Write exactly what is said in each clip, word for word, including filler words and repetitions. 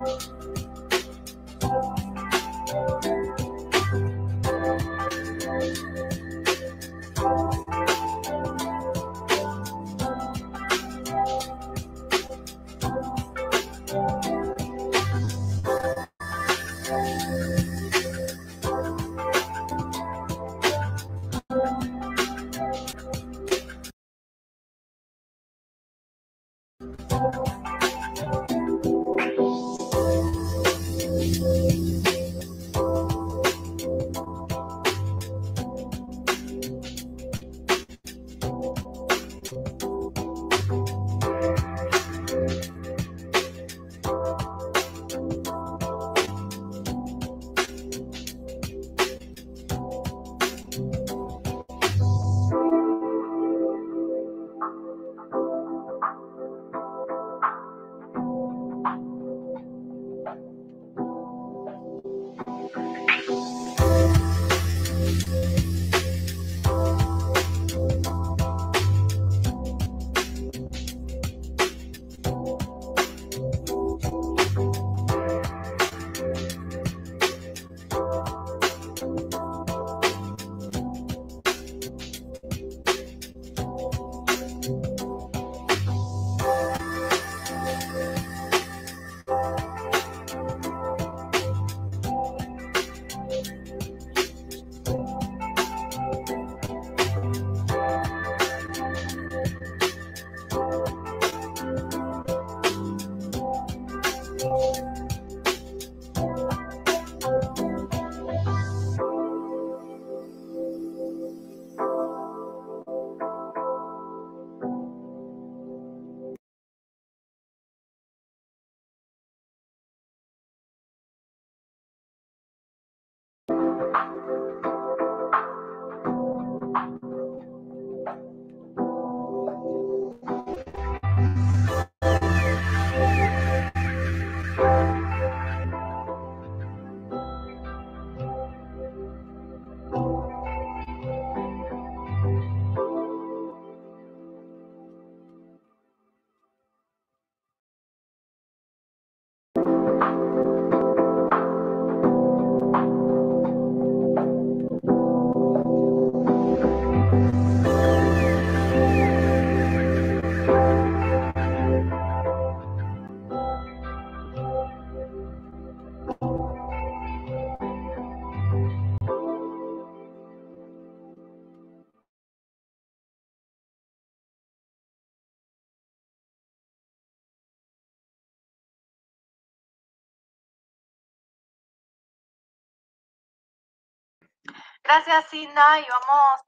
Gracias, Cinda, y vamos.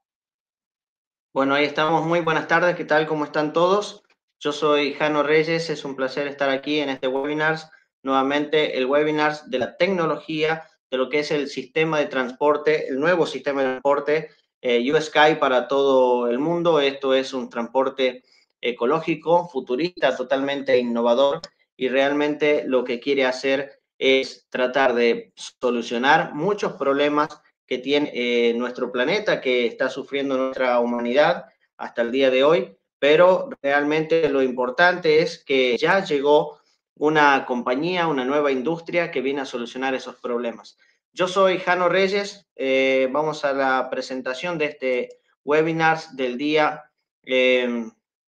Bueno, ahí estamos. Muy buenas tardes. ¿Qué tal? ¿Cómo están todos? Yo soy Jano Reyes. Es un placer estar aquí en este webinar. Nuevamente, el webinar de la tecnología, de lo que es el sistema de transporte, el nuevo sistema de transporte eh, USky para todo el mundo. Esto es un transporte ecológico, futurista, totalmente innovador, y realmente lo que quiere hacer es tratar de solucionar muchos problemas que tiene eh, nuestro planeta, que está sufriendo nuestra humanidad hasta el día de hoy, pero realmente lo importante es que ya llegó una compañía, una nueva industria que viene a solucionar esos problemas. Yo soy Jano Reyes, eh, vamos a la presentación de este webinar del día eh,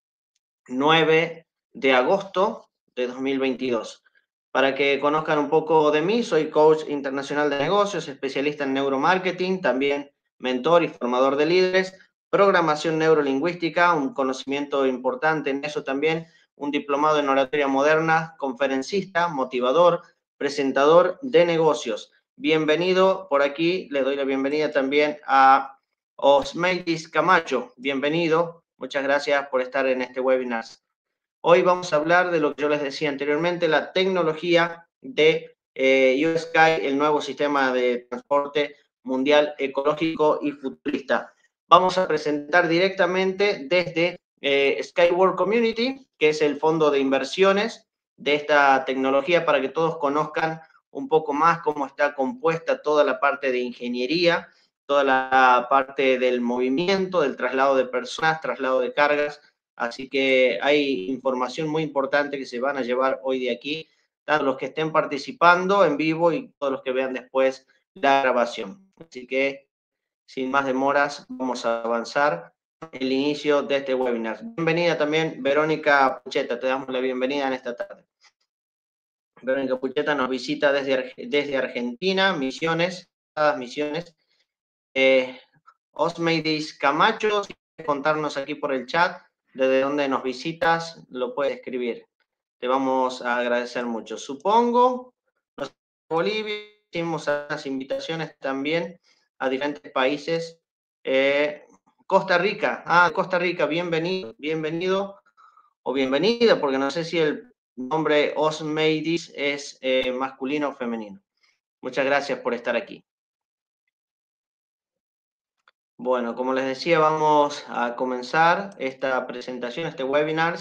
nueve de agosto de dos mil veintidós. Para que conozcan un poco de mí, soy coach internacional de negocios, especialista en neuromarketing, también mentor y formador de líderes, programación neurolingüística, un conocimiento importante en eso también, un diplomado en oratoria moderna, conferencista, motivador, presentador de negocios. Bienvenido por aquí, le doy la bienvenida también a Osmeitis Camacho. Bienvenido, muchas gracias por estar en este webinar. Hoy vamos a hablar de lo que yo les decía anteriormente, la tecnología de eh, USky, el nuevo sistema de transporte mundial ecológico y futurista. Vamos a presentar directamente desde eh, Skyworld Community, que es el fondo de inversiones de esta tecnología, para que todos conozcan un poco más cómo está compuesta toda la parte de ingeniería, toda la parte del movimiento, del traslado de personas, traslado de cargas. Así que hay información muy importante que se van a llevar hoy de aquí tanto los que estén participando en vivo y todos los que vean después la grabación. Así que, sin más demoras, vamos a avanzar el inicio de este webinar. Bienvenida también, Verónica Pucheta, te damos la bienvenida en esta tarde. Verónica Pucheta nos visita desde, desde Argentina, Misiones, Misiones. Eh, Osmeidis Camacho, si quieres contarnos aquí por el chat desde dónde nos visitas, lo puedes escribir. Te vamos a agradecer mucho. Supongo, nos Bolivia, hicimos unas invitaciones también a diferentes países. Eh, Costa Rica, ah, Costa Rica, bienvenido, bienvenido o bienvenida, porque no sé si el nombre Osmeidis es eh, masculino o femenino. Muchas gracias por estar aquí. Bueno, como les decía, vamos a comenzar esta presentación, este webinar.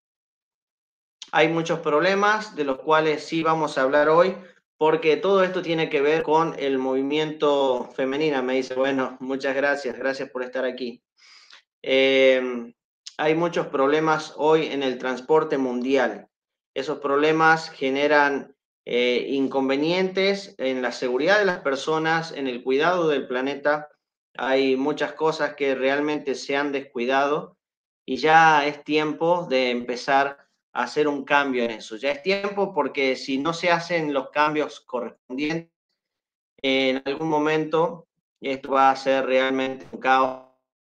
Hay muchos problemas de los cuales sí vamos a hablar hoy, porque todo esto tiene que ver con el movimiento femenino. Me dice, bueno, muchas gracias, gracias por estar aquí. Eh, hay muchos problemas hoy en el transporte mundial. Esos problemas generan eh, inconvenientes en la seguridad de las personas, en el cuidado del planeta. Hay muchas cosas que realmente se han descuidado y ya es tiempo de empezar a hacer un cambio en eso. Ya es tiempo porque si no se hacen los cambios correspondientes, en algún momento esto va a ser realmente un caos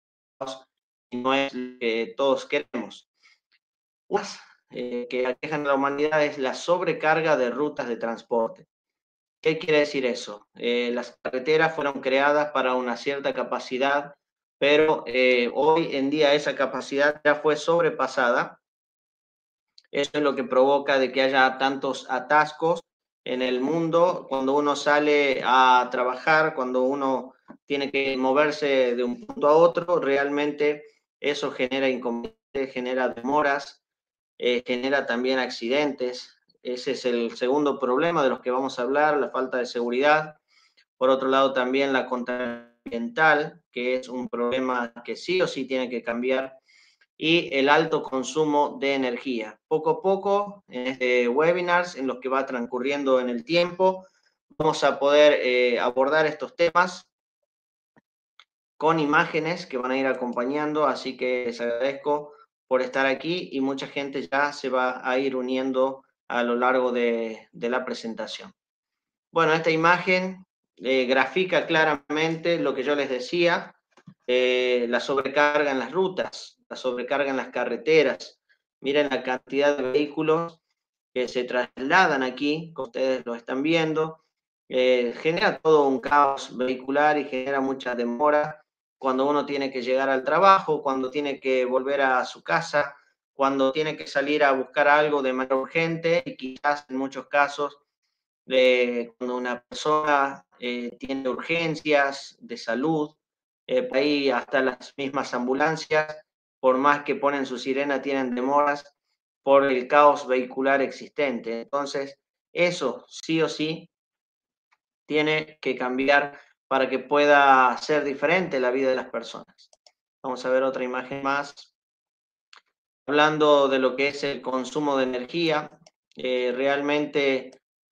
y no es lo que todos queremos. Una eh, que aquejan a la humanidad es la sobrecarga de rutas de transporte. ¿Qué quiere decir eso? Eh, las carreteras fueron creadas para una cierta capacidad, pero eh, hoy en día esa capacidad ya fue sobrepasada. Eso es lo que provoca de que haya tantos atascos en el mundo cuando uno sale a trabajar, cuando uno tiene que moverse de un punto a otro, realmente eso genera inconvenientes, genera demoras, eh, genera también accidentes. Ese es el segundo problema de los que vamos a hablar, la falta de seguridad. Por otro lado, también la contaminación ambiental, que es un problema que sí o sí tiene que cambiar, y el alto consumo de energía. Poco a poco, en este webinar, en los que va transcurriendo en el tiempo, vamos a poder eh, abordar estos temas con imágenes que van a ir acompañando, así que les agradezco por estar aquí y mucha gente ya se va a ir uniendo a lo largo de, de la presentación. Bueno, esta imagen eh, grafica claramente lo que yo les decía, eh, la sobrecarga en las rutas, la sobrecarga en las carreteras. Miren la cantidad de vehículos que se trasladan aquí, que ustedes lo están viendo. Eh, genera todo un caos vehicular y genera mucha demora cuando uno tiene que llegar al trabajo, cuando tiene que volver a su casa, cuando tiene que salir a buscar algo de manera urgente y quizás en muchos casos eh, cuando una persona eh, tiene urgencias de salud, eh, por ahí hasta las mismas ambulancias, por más que ponen su sirena, tienen demoras por el caos vehicular existente. Entonces, eso sí o sí tiene que cambiar para que pueda ser diferente la vida de las personas. Vamos a ver otra imagen más. Hablando de lo que es el consumo de energía, eh, realmente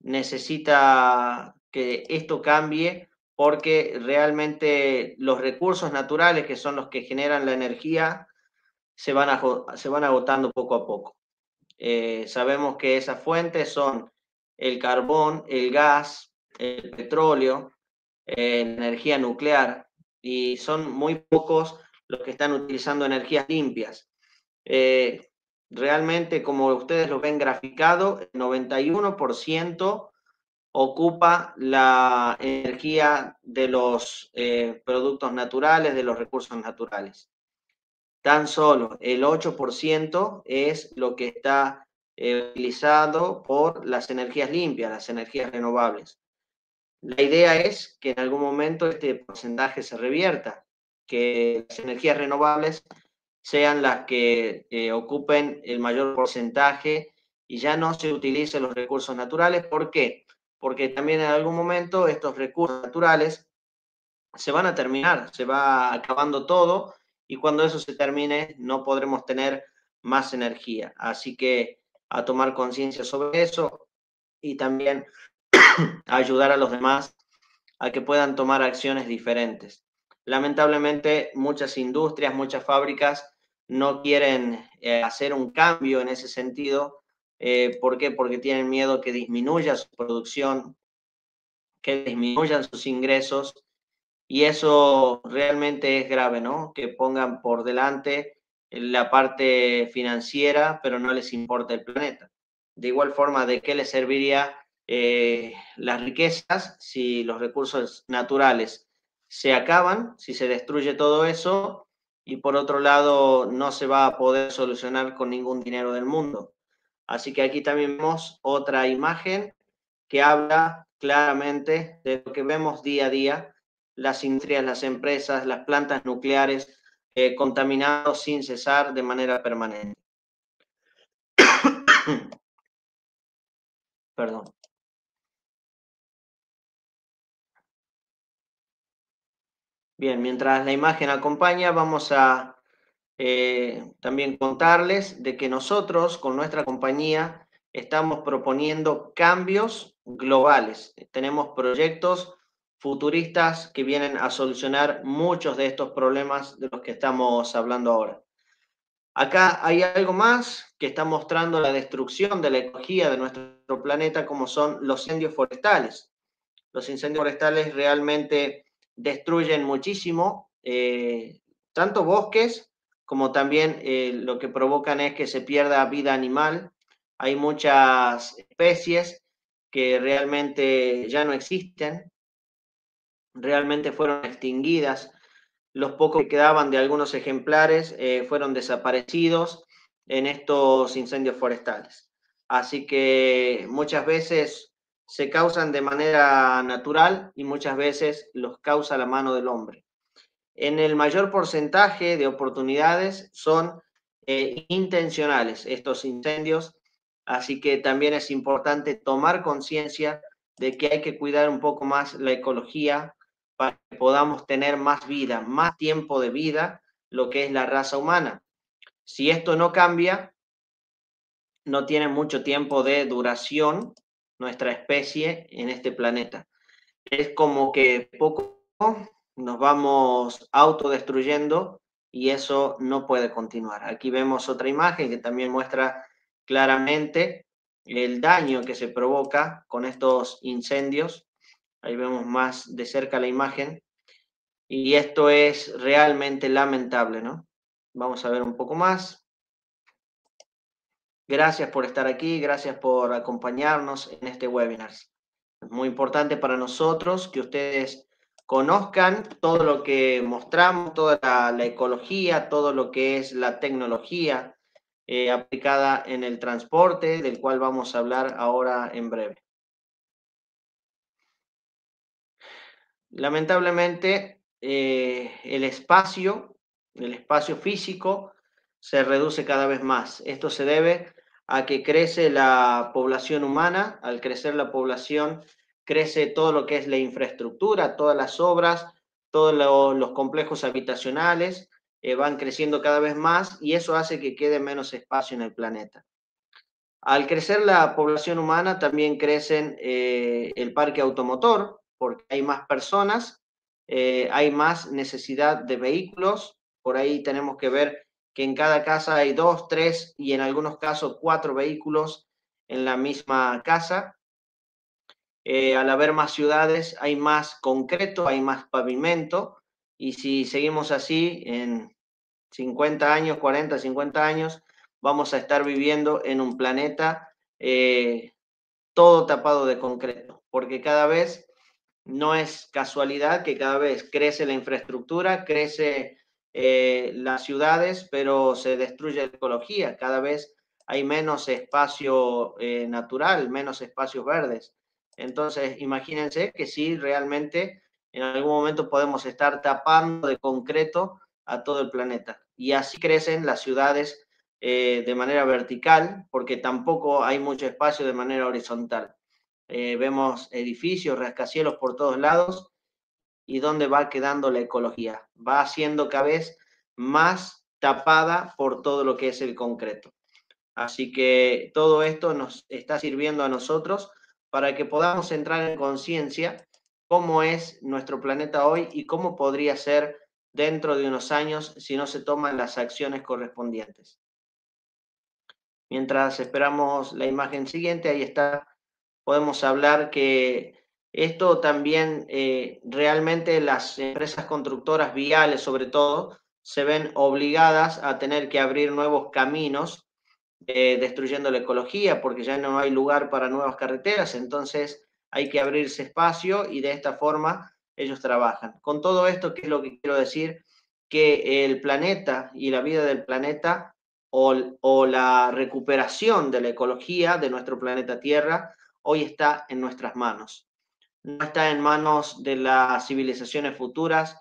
necesita que esto cambie porque realmente los recursos naturales, que son los que generan la energía, se van, a, se van agotando poco a poco. Eh, sabemos que esas fuentes son el carbón, el gas, el petróleo, eh, energía nuclear, y son muy pocos los que están utilizando energías limpias. Eh, realmente, como ustedes lo ven graficado, el noventa y uno por ciento ocupa la energía de los eh, productos naturales, de los recursos naturales. Tan solo el ocho por ciento es lo que está eh, utilizado por las energías limpias, las energías renovables. La idea es que en algún momento este porcentaje se revierta, que las energías renovables sean las que eh, ocupen el mayor porcentaje y ya no se utilicen los recursos naturales. ¿Por qué? Porque también en algún momento estos recursos naturales se van a terminar, se va acabando todo y cuando eso se termine no podremos tener más energía. Así que a tomar conciencia sobre eso. y también ayudar a los demás a que puedan tomar acciones diferentes. Lamentablemente, muchas industrias, muchas fábricas no quieren eh, hacer un cambio en ese sentido. Eh, ¿Por qué? Porque tienen miedo que disminuya su producción, que disminuyan sus ingresos, y eso realmente es grave, ¿no? Que pongan por delante la parte financiera, pero no les importa el planeta. De igual forma, ¿de qué les serviría eh, las riquezas si los recursos naturales se acaban, si se destruye todo eso? Y por otro lado, no se va a poder solucionar con ningún dinero del mundo. Así que aquí también vemos otra imagen que habla claramente de lo que vemos día a día, las industrias, las empresas, las plantas nucleares eh, contaminando sin cesar de manera permanente. Perdón. Bien, mientras la imagen acompaña, vamos a eh, también contarles de que nosotros con nuestra compañía estamos proponiendo cambios globales. Tenemos proyectos futuristas que vienen a solucionar muchos de estos problemas de los que estamos hablando ahora. Acá hay algo más que está mostrando la destrucción de la ecología de nuestro planeta, como son los incendios forestales. Los incendios forestales realmente destruyen muchísimo, eh, tanto bosques como también eh, lo que provocan es que se pierda vida animal. Hay muchas especies que realmente ya no existen, realmente fueron extinguidas. Los pocos que quedaban de algunos ejemplares eh, fueron desaparecidos en estos incendios forestales. Así que muchas veces se causan de manera natural y muchas veces los causa la mano del hombre. En el mayor porcentaje de oportunidades son eh, intencionales estos incendios, así que también es importante tomar conciencia de que hay que cuidar un poco más la ecología para que podamos tener más vida, más tiempo de vida, lo que es la raza humana. Si esto no cambia, no tiene mucho tiempo de duración nuestra especie en este planeta. Es como que poco nos vamos autodestruyendo y eso no puede continuar. Aquí vemos otra imagen que también muestra claramente el daño que se provoca con estos incendios. Ahí vemos más de cerca la imagen y esto es realmente lamentable, ¿no? Vamos a ver un poco más. Gracias por estar aquí, gracias por acompañarnos en este webinar. Es muy importante para nosotros que ustedes conozcan todo lo que mostramos, toda la, la ecología, todo lo que es la tecnología eh, aplicada en el transporte, del cual vamos a hablar ahora en breve. Lamentablemente, eh, el espacio, el espacio físico se reduce cada vez más. Esto se debe a que crece la población humana. Al crecer la población, crece todo lo que es la infraestructura, todas las obras, todos lo, los complejos habitacionales eh, van creciendo cada vez más y eso hace que quede menos espacio en el planeta. Al crecer la población humana, también crecen eh, el parque automotor, porque hay más personas, eh, hay más necesidad de vehículos. Por ahí tenemos que ver que en cada casa hay dos, tres y en algunos casos cuatro vehículos en la misma casa. Eh, al haber más ciudades, hay más concreto, hay más pavimento, y si seguimos así, en cincuenta años, cuarenta, cincuenta años, vamos a estar viviendo en un planeta eh, todo tapado de concreto, porque cada vez no es casualidad que cada vez crece la infraestructura, crece eh, las ciudades, pero se destruye la ecología, cada vez hay menos espacio eh, natural, menos espacios verdes. Entonces, imagínense que sí, realmente en algún momento podemos estar tapando de concreto a todo el planeta. Y así crecen las ciudades eh, de manera vertical, porque tampoco hay mucho espacio de manera horizontal. Eh, vemos edificios, rascacielos por todos lados, y dónde va quedando la ecología. Va siendo cada vez más tapada por todo lo que es el concreto. Así que todo esto nos está sirviendo a nosotros para que podamos entrar en conciencia cómo es nuestro planeta hoy y cómo podría ser dentro de unos años si no se toman las acciones correspondientes. Mientras esperamos la imagen siguiente, ahí está, podemos hablar que esto también eh, realmente las empresas constructoras viales sobre todo se ven obligadas a tener que abrir nuevos caminos eh, destruyendo la ecología porque ya no hay lugar para nuevas carreteras, entonces hay que abrirse espacio y de esta forma ellos trabajan. Con todo esto, ¿qué es lo que quiero decir? Que el planeta y la vida del planeta o, o la recuperación de la ecología de nuestro planeta Tierra hoy está en nuestras manos. No está en manos de las civilizaciones futuras.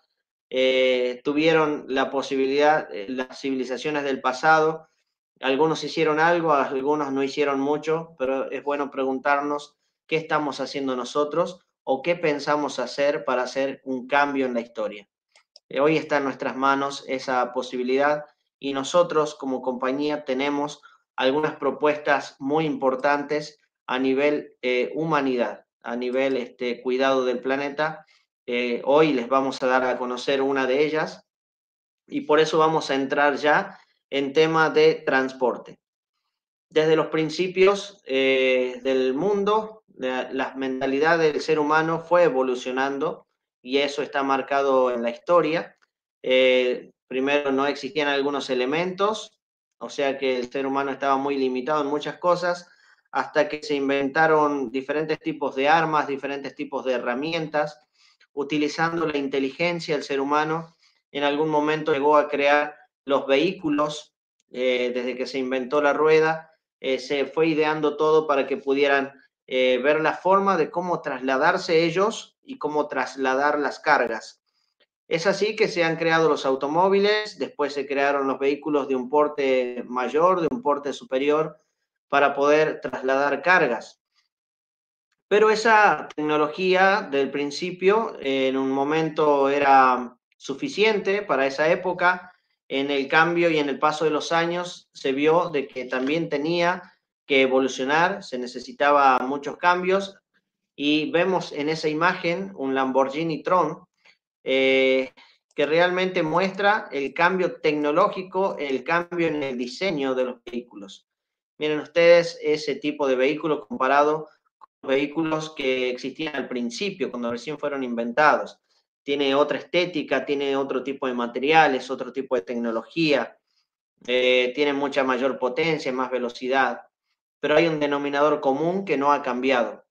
Eh, tuvieron la posibilidad, eh, las civilizaciones del pasado, algunos hicieron algo, algunos no hicieron mucho, pero es bueno preguntarnos qué estamos haciendo nosotros o qué pensamos hacer para hacer un cambio en la historia. Eh, hoy está en nuestras manos esa posibilidad y nosotros como compañía tenemos algunas propuestas muy importantes a nivel eh, humanidad, a nivel este, cuidado del planeta. Eh, hoy les vamos a dar a conocer una de ellas y por eso vamos a entrar ya en tema de transporte. Desde los principios eh, del mundo, la, la mentalidad del ser humano fue evolucionando y eso está marcado en la historia. Eh, primero no existían algunos elementos, o sea que el ser humano estaba muy limitado en muchas cosas, hasta que se inventaron diferentes tipos de armas, diferentes tipos de herramientas, utilizando la inteligencia del ser humano. En algún momento llegó a crear los vehículos, eh, desde que se inventó la rueda, eh, se fue ideando todo para que pudieran eh, ver la forma de cómo trasladarse ellos y cómo trasladar las cargas. Es así que se han creado los automóviles, después se crearon los vehículos de un porte mayor, de un porte superior, para poder trasladar cargas. Pero esa tecnología del principio en un momento era suficiente para esa época. En el cambio y en el paso de los años se vio de que también tenía que evolucionar, se necesitaba muchos cambios y vemos en esa imagen un Lamborghini Tron eh, que realmente muestra el cambio tecnológico, el cambio en el diseño de los vehículos. Miren ustedes ese tipo de vehículo comparado vehículos que existían al principio, cuando recién fueron inventados. Tiene otra estética, tiene otro tipo de materiales, otro tipo de tecnología, eh, tiene mucha mayor potencia, más velocidad, pero hay un denominador común que no ha cambiado.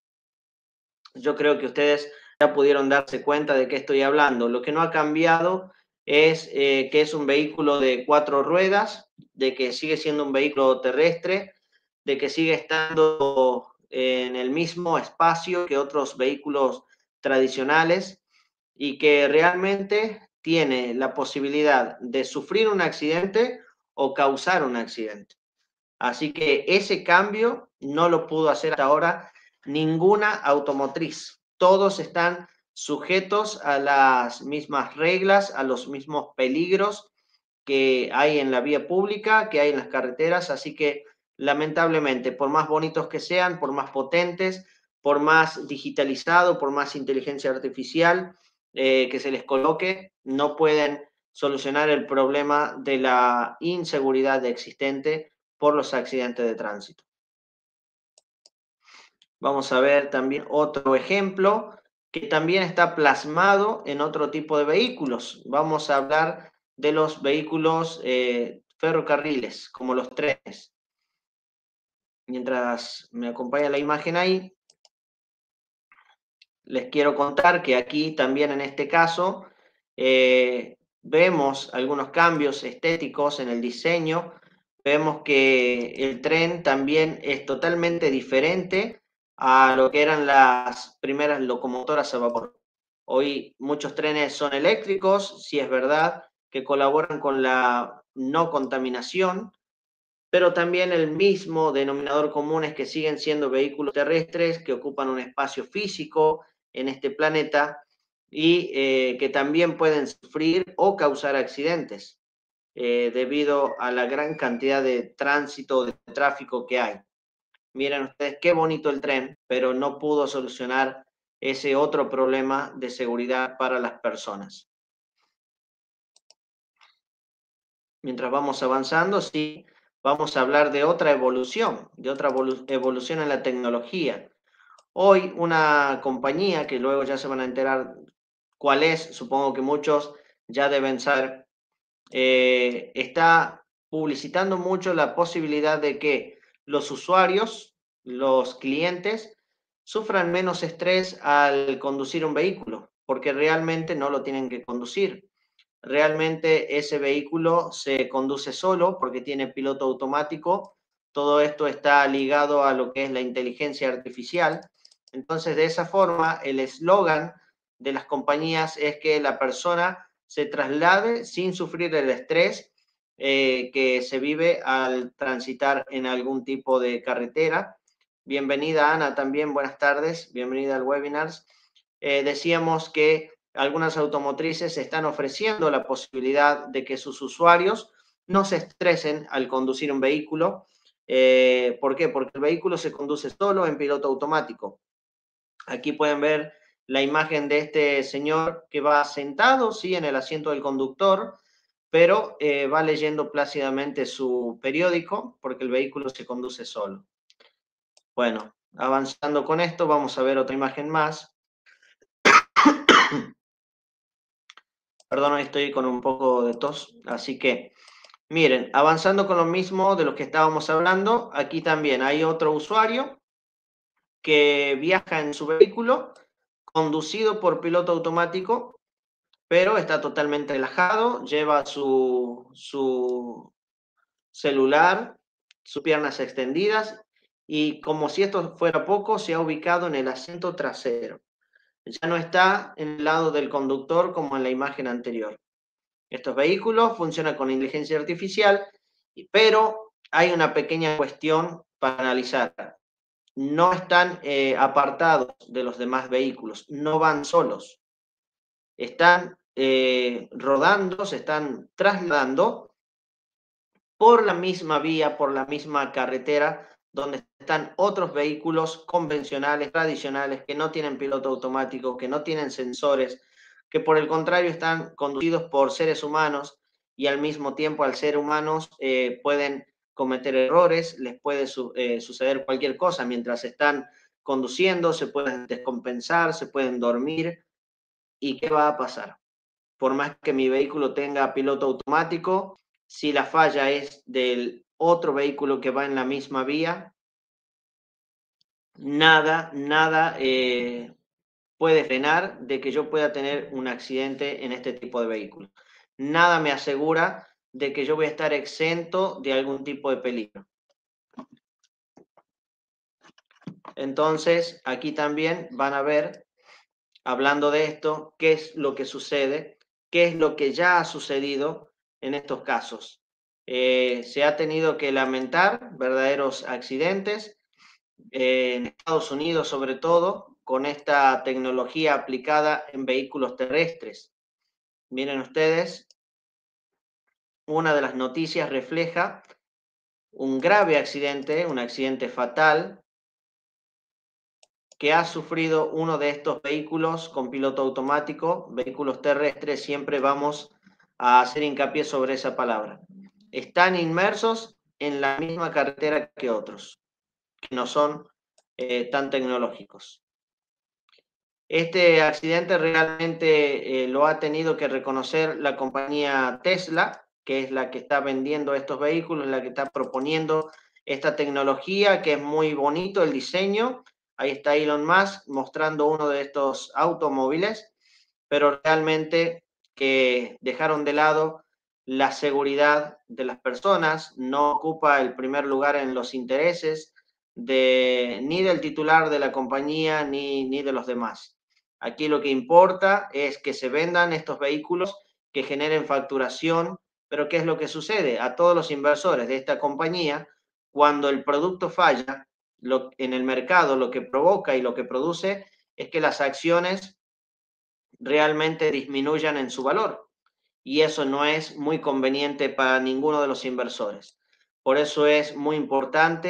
Yo creo que ustedes ya pudieron darse cuenta de qué estoy hablando. Lo que no ha cambiado es eh, que es un vehículo de cuatro ruedas, de que sigue siendo un vehículo terrestre, de que sigue estando en el mismo espacio que otros vehículos tradicionales y que realmente tiene la posibilidad de sufrir un accidente o causar un accidente. Así que ese cambio no lo pudo hacer hasta ahora ninguna automotriz. Todos están sujetos a las mismas reglas, a los mismos peligros que hay en la vía pública, que hay en las carreteras, así que lamentablemente, por más bonitos que sean, por más potentes, por más digitalizado, por más inteligencia artificial eh, que se les coloque, no pueden solucionar el problema de la inseguridad existente por los accidentes de tránsito. Vamos a ver también otro ejemplo que también está plasmado en otro tipo de vehículos. Vamos a hablar de los vehículos eh, ferrocarriles, como los trenes. Mientras me acompaña la imagen ahí, les quiero contar que aquí también en este caso eh, vemos algunos cambios estéticos en el diseño. Vemos que el tren también es totalmente diferente a lo que eran las primeras locomotoras a vapor. Hoy muchos trenes son eléctricos, sí es verdad que colaboran con la no contaminación, pero también el mismo denominador común es que siguen siendo vehículos terrestres que ocupan un espacio físico en este planeta y eh, que también pueden sufrir o causar accidentes eh, debido a la gran cantidad de tránsito, de tráfico que hay. Miren ustedes qué bonito el tren, pero no pudo solucionar ese otro problema de seguridad para las personas. Mientras vamos avanzando, sí, vamos a hablar de otra evolución, de otra evolución en la tecnología. Hoy una compañía, que luego ya se van a enterar cuál es, supongo que muchos ya deben saber, eh, está publicitando mucho la posibilidad de que los usuarios, los clientes, sufran menos estrés al conducir un vehículo, porque realmente no lo tienen que conducir. Realmente ese vehículo se conduce solo porque tiene piloto automático. Todo esto está ligado a lo que es la inteligencia artificial. Entonces, de esa forma, el eslogan de las compañías es que la persona se traslade sin sufrir el estrés eh, que se vive al transitar en algún tipo de carretera. Bienvenida, Ana, también. Buenas tardes. Bienvenida al webinar. Eh, decíamos que algunas automotrices están ofreciendo la posibilidad de que sus usuarios no se estresen al conducir un vehículo. Eh, ¿Por qué? Porque el vehículo se conduce solo en piloto automático. Aquí pueden ver la imagen de este señor que va sentado, sí, en el asiento del conductor, pero eh, va leyendo plácidamente su periódico porque el vehículo se conduce solo. Bueno, avanzando con esto, vamos a ver otra imagen más. Perdón, hoy estoy con un poco de tos, así que miren, avanzando con lo mismo de lo que estábamos hablando, aquí también hay otro usuario que viaja en su vehículo conducido por piloto automático, pero está totalmente relajado, lleva su, su celular, sus piernas extendidas y como si esto fuera poco, se ha ubicado en el asiento trasero. Ya no está en el lado del conductor como en la imagen anterior. Estos vehículos funcionan con inteligencia artificial, pero hay una pequeña cuestión para analizar. No están eh, apartados de los demás vehículos, no van solos. Están eh, rodando, se están trasladando por la misma vía, por la misma carretera, donde están otros vehículos convencionales, tradicionales, que no tienen piloto automático, que no tienen sensores, que por el contrario están conducidos por seres humanos y al mismo tiempo al ser humanos eh, pueden cometer errores, les puede su eh, suceder cualquier cosa mientras están conduciendo, se pueden descompensar, se pueden dormir. ¿Y qué va a pasar? Por más que mi vehículo tenga piloto automático, si la falla es del otro vehículo que va en la misma vía, nada, nada eh, puede frenar de que yo pueda tener un accidente en este tipo de vehículo. Nada me asegura de que yo voy a estar exento de algún tipo de peligro. Entonces, aquí también van a ver, hablando de esto, qué es lo que sucede, qué es lo que ya ha sucedido en estos casos. Eh, se ha tenido que lamentar verdaderos accidentes, eh, en Estados Unidos sobre todo, con esta tecnología aplicada en vehículos terrestres. Miren ustedes, una de las noticias refleja un grave accidente, un accidente fatal, que ha sufrido uno de estos vehículos con piloto automático, vehículos terrestres, siempre vamos a hacer hincapié sobre esa palabra. Están inmersos en la misma carretera que otros, que no son eh, tan tecnológicos. Este accidente realmente eh, lo ha tenido que reconocer la compañía Tesla, que es la que está vendiendo estos vehículos, la que está proponiendo esta tecnología, que es muy bonito el diseño. Ahí está Elon Musk mostrando uno de estos automóviles, pero realmente que dejaron de lado la seguridad de las personas, no ocupa el primer lugar en los intereses de, ni del titular de la compañía ni, ni de los demás. Aquí lo que importa es que se vendan estos vehículos que generen facturación, pero ¿qué es lo que sucede? A todos los inversores de esta compañía, cuando el producto falla lo, en el mercado, lo que provoca y lo que produce es que las acciones realmente disminuyan en su valor. Y eso no es muy conveniente para ninguno de los inversores. Por eso es muy importante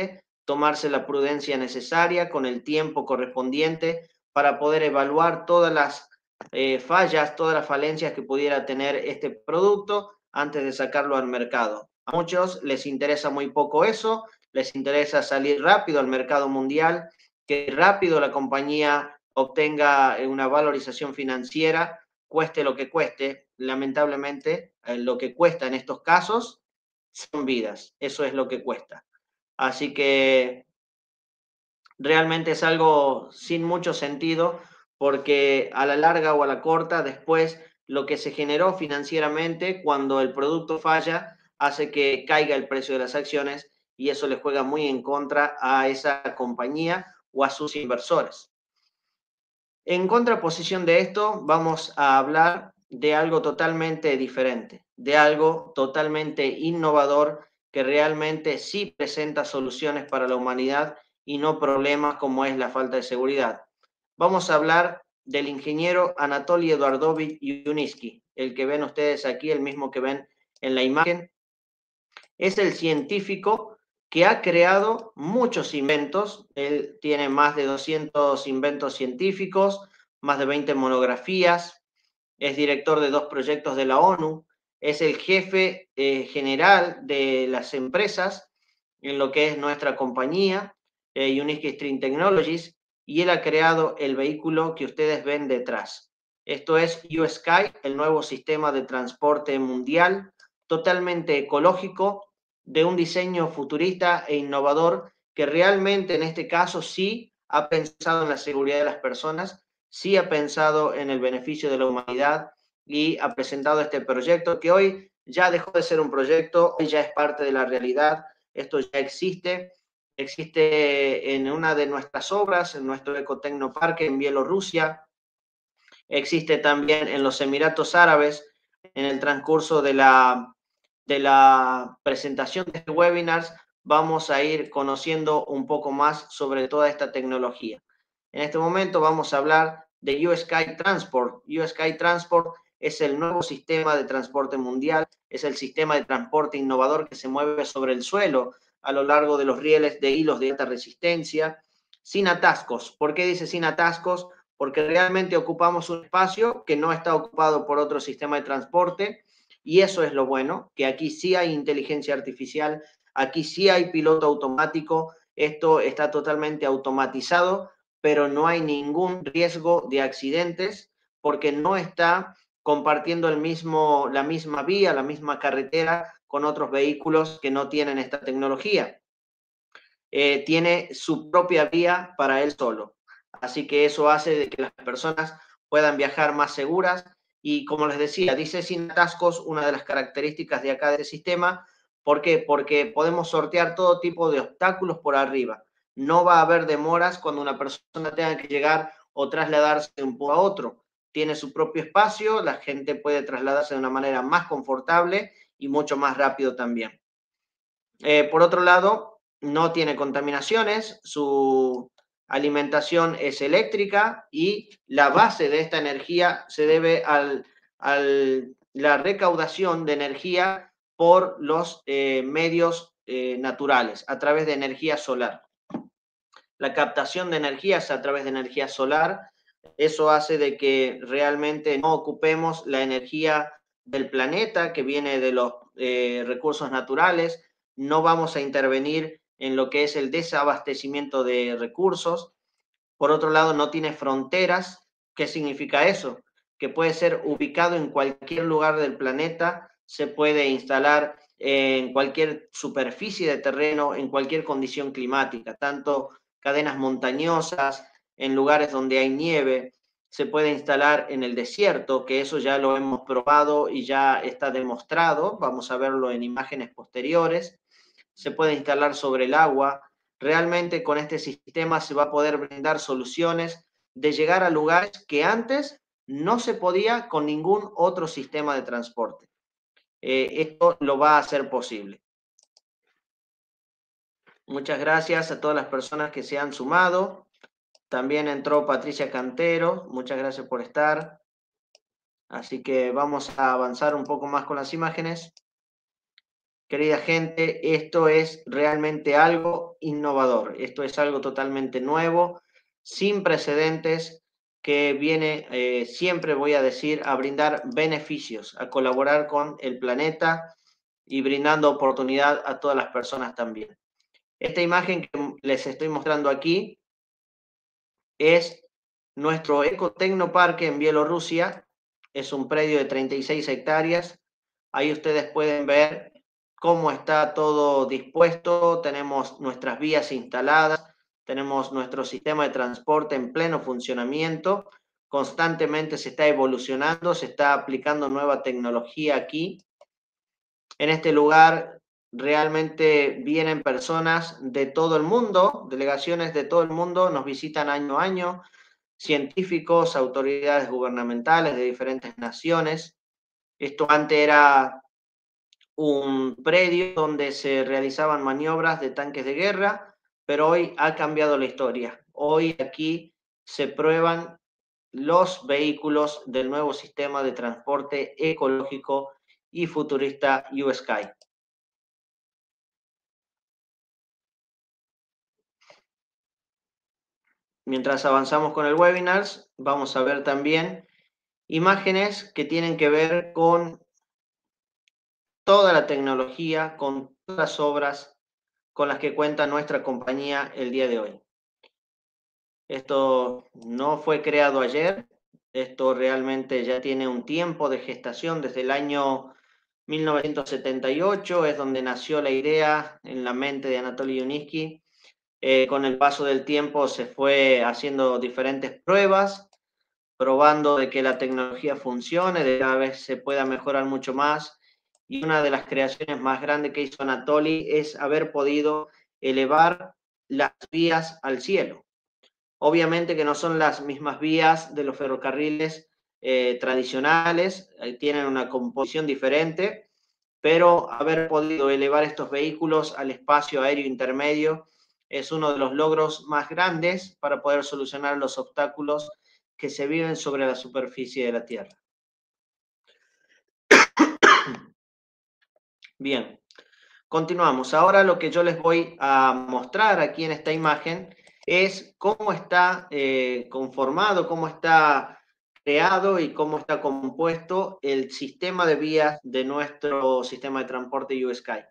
tomarse la prudencia necesaria con el tiempo correspondiente para poder evaluar todas las eh, fallas, todas las falencias que pudiera tener este producto antes de sacarlo al mercado. A muchos les interesa muy poco eso, les interesa salir rápido al mercado mundial, que rápido la compañía obtenga una valorización financiera, cueste lo que cueste. Lamentablemente, eh, lo que cuesta en estos casos son vidas, eso es lo que cuesta. Así que realmente es algo sin mucho sentido, porque a la larga o a la corta, después lo que se generó financieramente cuando el producto falla hace que caiga el precio de las acciones y eso le juega muy en contra a esa compañía o a sus inversores. En contraposición de esto, vamos a hablar de algo totalmente diferente, de algo totalmente innovador que realmente sí presenta soluciones para la humanidad y no problemas como es la falta de seguridad. Vamos a hablar del ingeniero Anatoly Eduardovich Yuniesky, el que ven ustedes aquí, el mismo que ven en la imagen. Es el científico que ha creado muchos inventos. Él tiene más de doscientos inventos científicos, más de veinte monografías, es director de dos proyectos de la ONU, es el jefe eh, general de las empresas en lo que es nuestra compañía, eh, Unique String Technologies, y él ha creado el vehículo que ustedes ven detrás. Esto es U-Sky, el nuevo sistema de transporte mundial, totalmente ecológico, de un diseño futurista e innovador que realmente en este caso sí ha pensado en la seguridad de las personas, sí ha pensado en el beneficio de la humanidad y ha presentado este proyecto que hoy ya dejó de ser un proyecto, hoy ya es parte de la realidad, esto ya existe, existe en una de nuestras obras, en nuestro Ecotecnoparque en Bielorrusia, existe también en los Emiratos Árabes, en el transcurso de la de la presentación de este webinar vamos a ir conociendo un poco más sobre toda esta tecnología. En este momento vamos a hablar de U-Sky Transport. U-Sky Transport es el nuevo sistema de transporte mundial, es el sistema de transporte innovador que se mueve sobre el suelo a lo largo de los rieles de hilos de alta resistencia, sin atascos. ¿Por qué dice sin atascos? Porque realmente ocupamos un espacio que no está ocupado por otro sistema de transporte. Y eso es lo bueno, que aquí sí hay inteligencia artificial, aquí sí hay piloto automático, esto está totalmente automatizado, pero no hay ningún riesgo de accidentes porque no está compartiendo el mismo, la misma vía, la misma carretera con otros vehículos que no tienen esta tecnología. Eh, tiene su propia vía para él solo. Así que eso hace de que las personas puedan viajar más seguras. Y como les decía, dice sin atascos, una de las características de acá del sistema. ¿Por qué? Porque podemos sortear todo tipo de obstáculos por arriba. No va a haber demoras cuando una persona tenga que llegar o trasladarse de un punto a otro. Tiene su propio espacio, la gente puede trasladarse de una manera más confortable y mucho más rápido también. Eh, por otro lado, no tiene contaminaciones, su alimentación es eléctrica y la base de esta energía se debe a la recaudación de energía por los eh, medios eh, naturales, a través de energía solar. La captación de energía es a través de energía solar. Eso hace de que realmente no ocupemos la energía del planeta que viene de los eh, recursos naturales. No vamos a intervenir en lo que es el desabastecimiento de recursos. Por otro lado, no tiene fronteras. ¿Qué significa eso? Que puede ser ubicado en cualquier lugar del planeta, se puede instalar en cualquier superficie de terreno, en cualquier condición climática, tanto cadenas montañosas, en lugares donde hay nieve, se puede instalar en el desierto, que eso ya lo hemos probado y ya está demostrado, vamos a verlo en imágenes posteriores, se puede instalar sobre el agua. Realmente con este sistema se va a poder brindar soluciones de llegar a lugares que antes no se podía con ningún otro sistema de transporte. Eh, esto lo va a hacer posible. Muchas gracias a todas las personas que se han sumado. También entró Patricia Cantero, muchas gracias por estar. Así que vamos a avanzar un poco más con las imágenes. querida gente, esto es realmente algo innovador. Esto es algo totalmente nuevo, sin precedentes, que viene, eh, siempre voy a decir, a brindar beneficios, a colaborar con el planeta y brindando oportunidad a todas las personas también. Esta imagen que les estoy mostrando aquí es nuestro Ecotecnoparque en Bielorrusia. Es un predio de treinta y seis hectáreas. Ahí ustedes pueden ver cómo está todo dispuesto. Tenemos nuestras vías instaladas, tenemos nuestro sistema de transporte en pleno funcionamiento. Constantemente se está evolucionando, se está aplicando nueva tecnología aquí. En este lugar realmente vienen personas de todo el mundo, delegaciones de todo el mundo, nos visitan año a año, científicos, autoridades gubernamentales de diferentes naciones. Esto antes era un predio donde se realizaban maniobras de tanques de guerra, pero hoy ha cambiado la historia. Hoy aquí se prueban los vehículos del nuevo sistema de transporte ecológico y futurista U-Sky. Mientras avanzamos con el webinar, vamos a ver también imágenes que tienen que ver con toda la tecnología, con todas las obras con las que cuenta nuestra compañía el día de hoy. Esto no fue creado ayer, esto realmente ya tiene un tiempo de gestación. Desde el año mil novecientos setenta y ocho es donde nació la idea en la mente de Anatoly Yuniskí. Eh, con el paso del tiempo se fue haciendo diferentes pruebas, probando de que la tecnología funcione, de que cada vez se pueda mejorar mucho más. Y una de las creaciones más grandes que hizo Anatoly es haber podido elevar las vías al cielo. Obviamente que no son las mismas vías de los ferrocarriles eh, tradicionales, eh, tienen una composición diferente, pero haber podido elevar estos vehículos al espacio aéreo intermedio es uno de los logros más grandes para poder solucionar los obstáculos que se viven sobre la superficie de la Tierra. Bien, continuamos. Ahora lo que yo les voy a mostrar aquí en esta imagen es cómo está eh, conformado, cómo está creado y cómo está compuesto el sistema de vías de nuestro sistema de transporte U-Sky.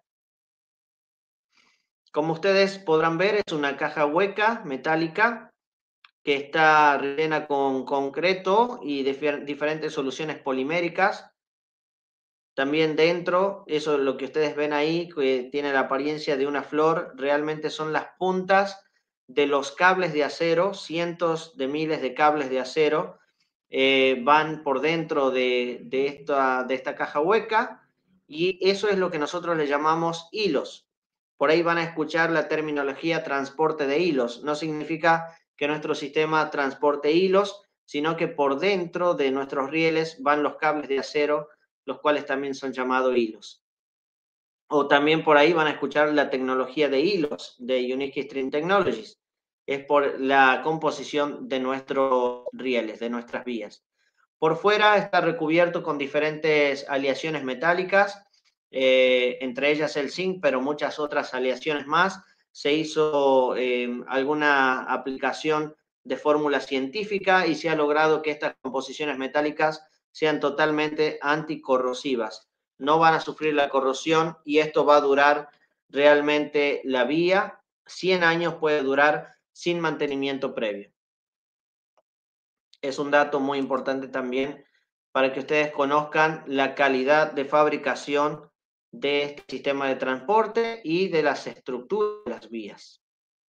Como ustedes podrán ver, es una caja hueca, metálica, que está rellena con concreto y difer diferentes soluciones poliméricas. También dentro, eso es lo que ustedes ven ahí, que tiene la apariencia de una flor, realmente son las puntas de los cables de acero, cientos de miles de cables de acero, eh, van por dentro de, de, esta, de esta caja hueca, y eso es lo que nosotros le llamamos hilos. Por ahí van a escuchar la terminología transporte de hilos. No significa que nuestro sistema transporte hilos, sino que por dentro de nuestros rieles van los cables de acero, los cuales también son llamados hilos. O también por ahí van a escuchar la tecnología de hilos de Unique String Technologies. Es por la composición de nuestros rieles, de nuestras vías. Por fuera está recubierto con diferentes aleaciones metálicas, eh, entre ellas el zinc, pero muchas otras aleaciones más. Se hizo eh, alguna aplicación de fórmula científica y se ha logrado que estas composiciones metálicas sean totalmente anticorrosivas. No van a sufrir la corrosión y esto va a durar realmente la vía. cien años puede durar sin mantenimiento previo. Es un dato muy importante también para que ustedes conozcan la calidad de fabricación de este sistema de transporte y de las estructuras de las vías.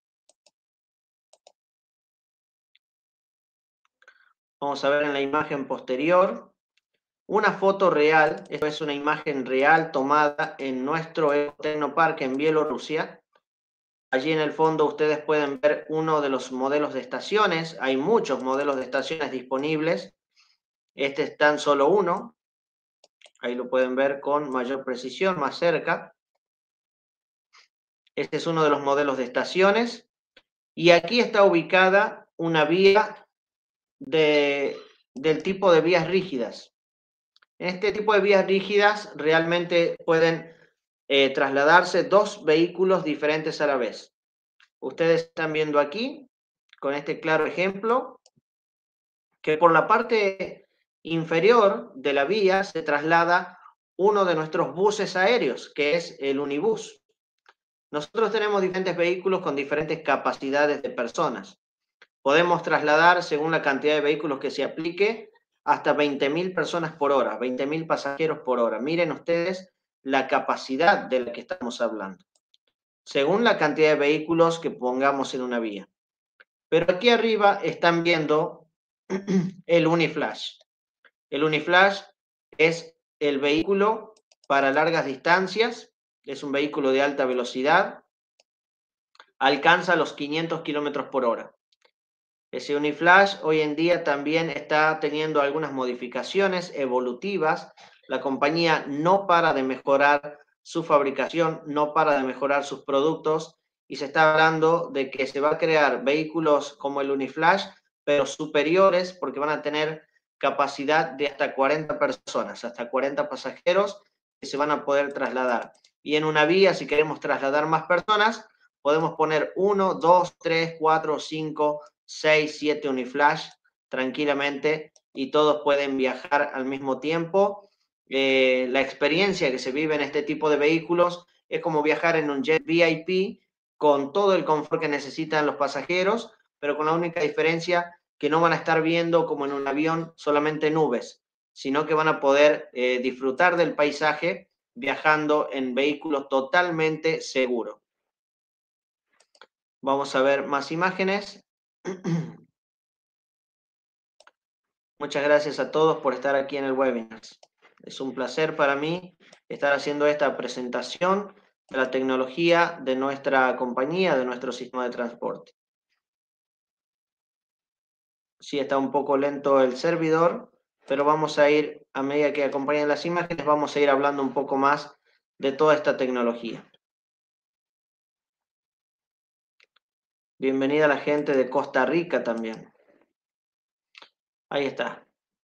Vamos a ver en la imagen posterior una foto real. Esto es una imagen real tomada en nuestro Ecotecnoparque en Bielorrusia. Allí en el fondo ustedes pueden ver uno de los modelos de estaciones. Hay muchos modelos de estaciones disponibles. Este es tan solo uno. Ahí lo pueden ver con mayor precisión, más cerca. Este es uno de los modelos de estaciones. Y aquí está ubicada una vía de, del tipo de vías rígidas. En este tipo de vías rígidas realmente pueden eh, trasladarse dos vehículos diferentes a la vez. Ustedes están viendo aquí, con este claro ejemplo, que por la parte inferior de la vía se traslada uno de nuestros buses aéreos, que es el Unibus. Nosotros tenemos diferentes vehículos con diferentes capacidades de personas. Podemos trasladar, según la cantidad de vehículos que se aplique, hasta veinte mil personas por hora, veinte mil pasajeros por hora. Miren ustedes la capacidad de la que estamos hablando, según la cantidad de vehículos que pongamos en una vía. Pero aquí arriba están viendo el Uniflash. El Uniflash es el vehículo para largas distancias, es un vehículo de alta velocidad, alcanza los quinientos kilómetros por hora. Ese Uniflash hoy en día también está teniendo algunas modificaciones evolutivas. La compañía no para de mejorar su fabricación, no para de mejorar sus productos y se está hablando de que se va a crear vehículos como el Uniflash, pero superiores porque van a tener capacidad de hasta cuarenta personas, hasta cuarenta pasajeros que se van a poder trasladar. Y en una vía, si queremos trasladar más personas, podemos poner uno, dos, tres, cuatro, cinco, seis, siete Uniflash tranquilamente y todos pueden viajar al mismo tiempo. Eh, la experiencia que se vive en este tipo de vehículos es como viajar en un jet V I P con todo el confort que necesitan los pasajeros, pero con la única diferencia que no van a estar viendo como en un avión solamente nubes, sino que van a poder eh, disfrutar del paisaje viajando en vehículos totalmente seguros. Vamos a ver más imágenes. Muchas gracias a todos por estar aquí en el webinar. Es un placer para mí estar haciendo esta presentación de la tecnología de nuestra compañía, de nuestro sistema de transporte. Sí, está un poco lento el servidor, pero vamos a ir, a medida que acompañan las imágenes, vamos a ir hablando un poco más de toda esta tecnología. Bienvenida a la gente de Costa Rica también. Ahí está.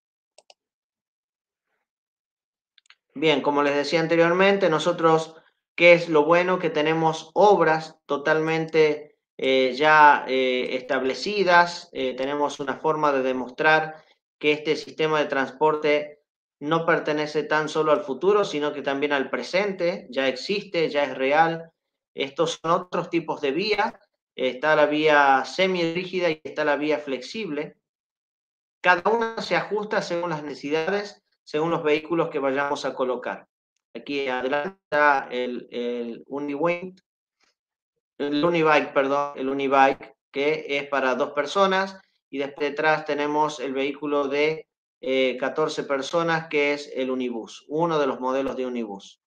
Bien, como les decía anteriormente, nosotros, ¿qué es lo bueno? Que tenemos obras totalmente eh, ya eh, establecidas, eh, tenemos una forma de demostrar que este sistema de transporte no pertenece tan solo al futuro, sino que también al presente, ya existe, ya es real. Estos son otros tipos de vías, está la vía semirrígida y está la vía flexible. Cada una se ajusta según las necesidades, según los vehículos que vayamos a colocar. Aquí adelante está el, el Uniwind, el Unibike, perdón, el Unibike, que es para dos personas, y después detrás tenemos el vehículo de eh, catorce personas, que es el Unibus, uno de los modelos de Unibus.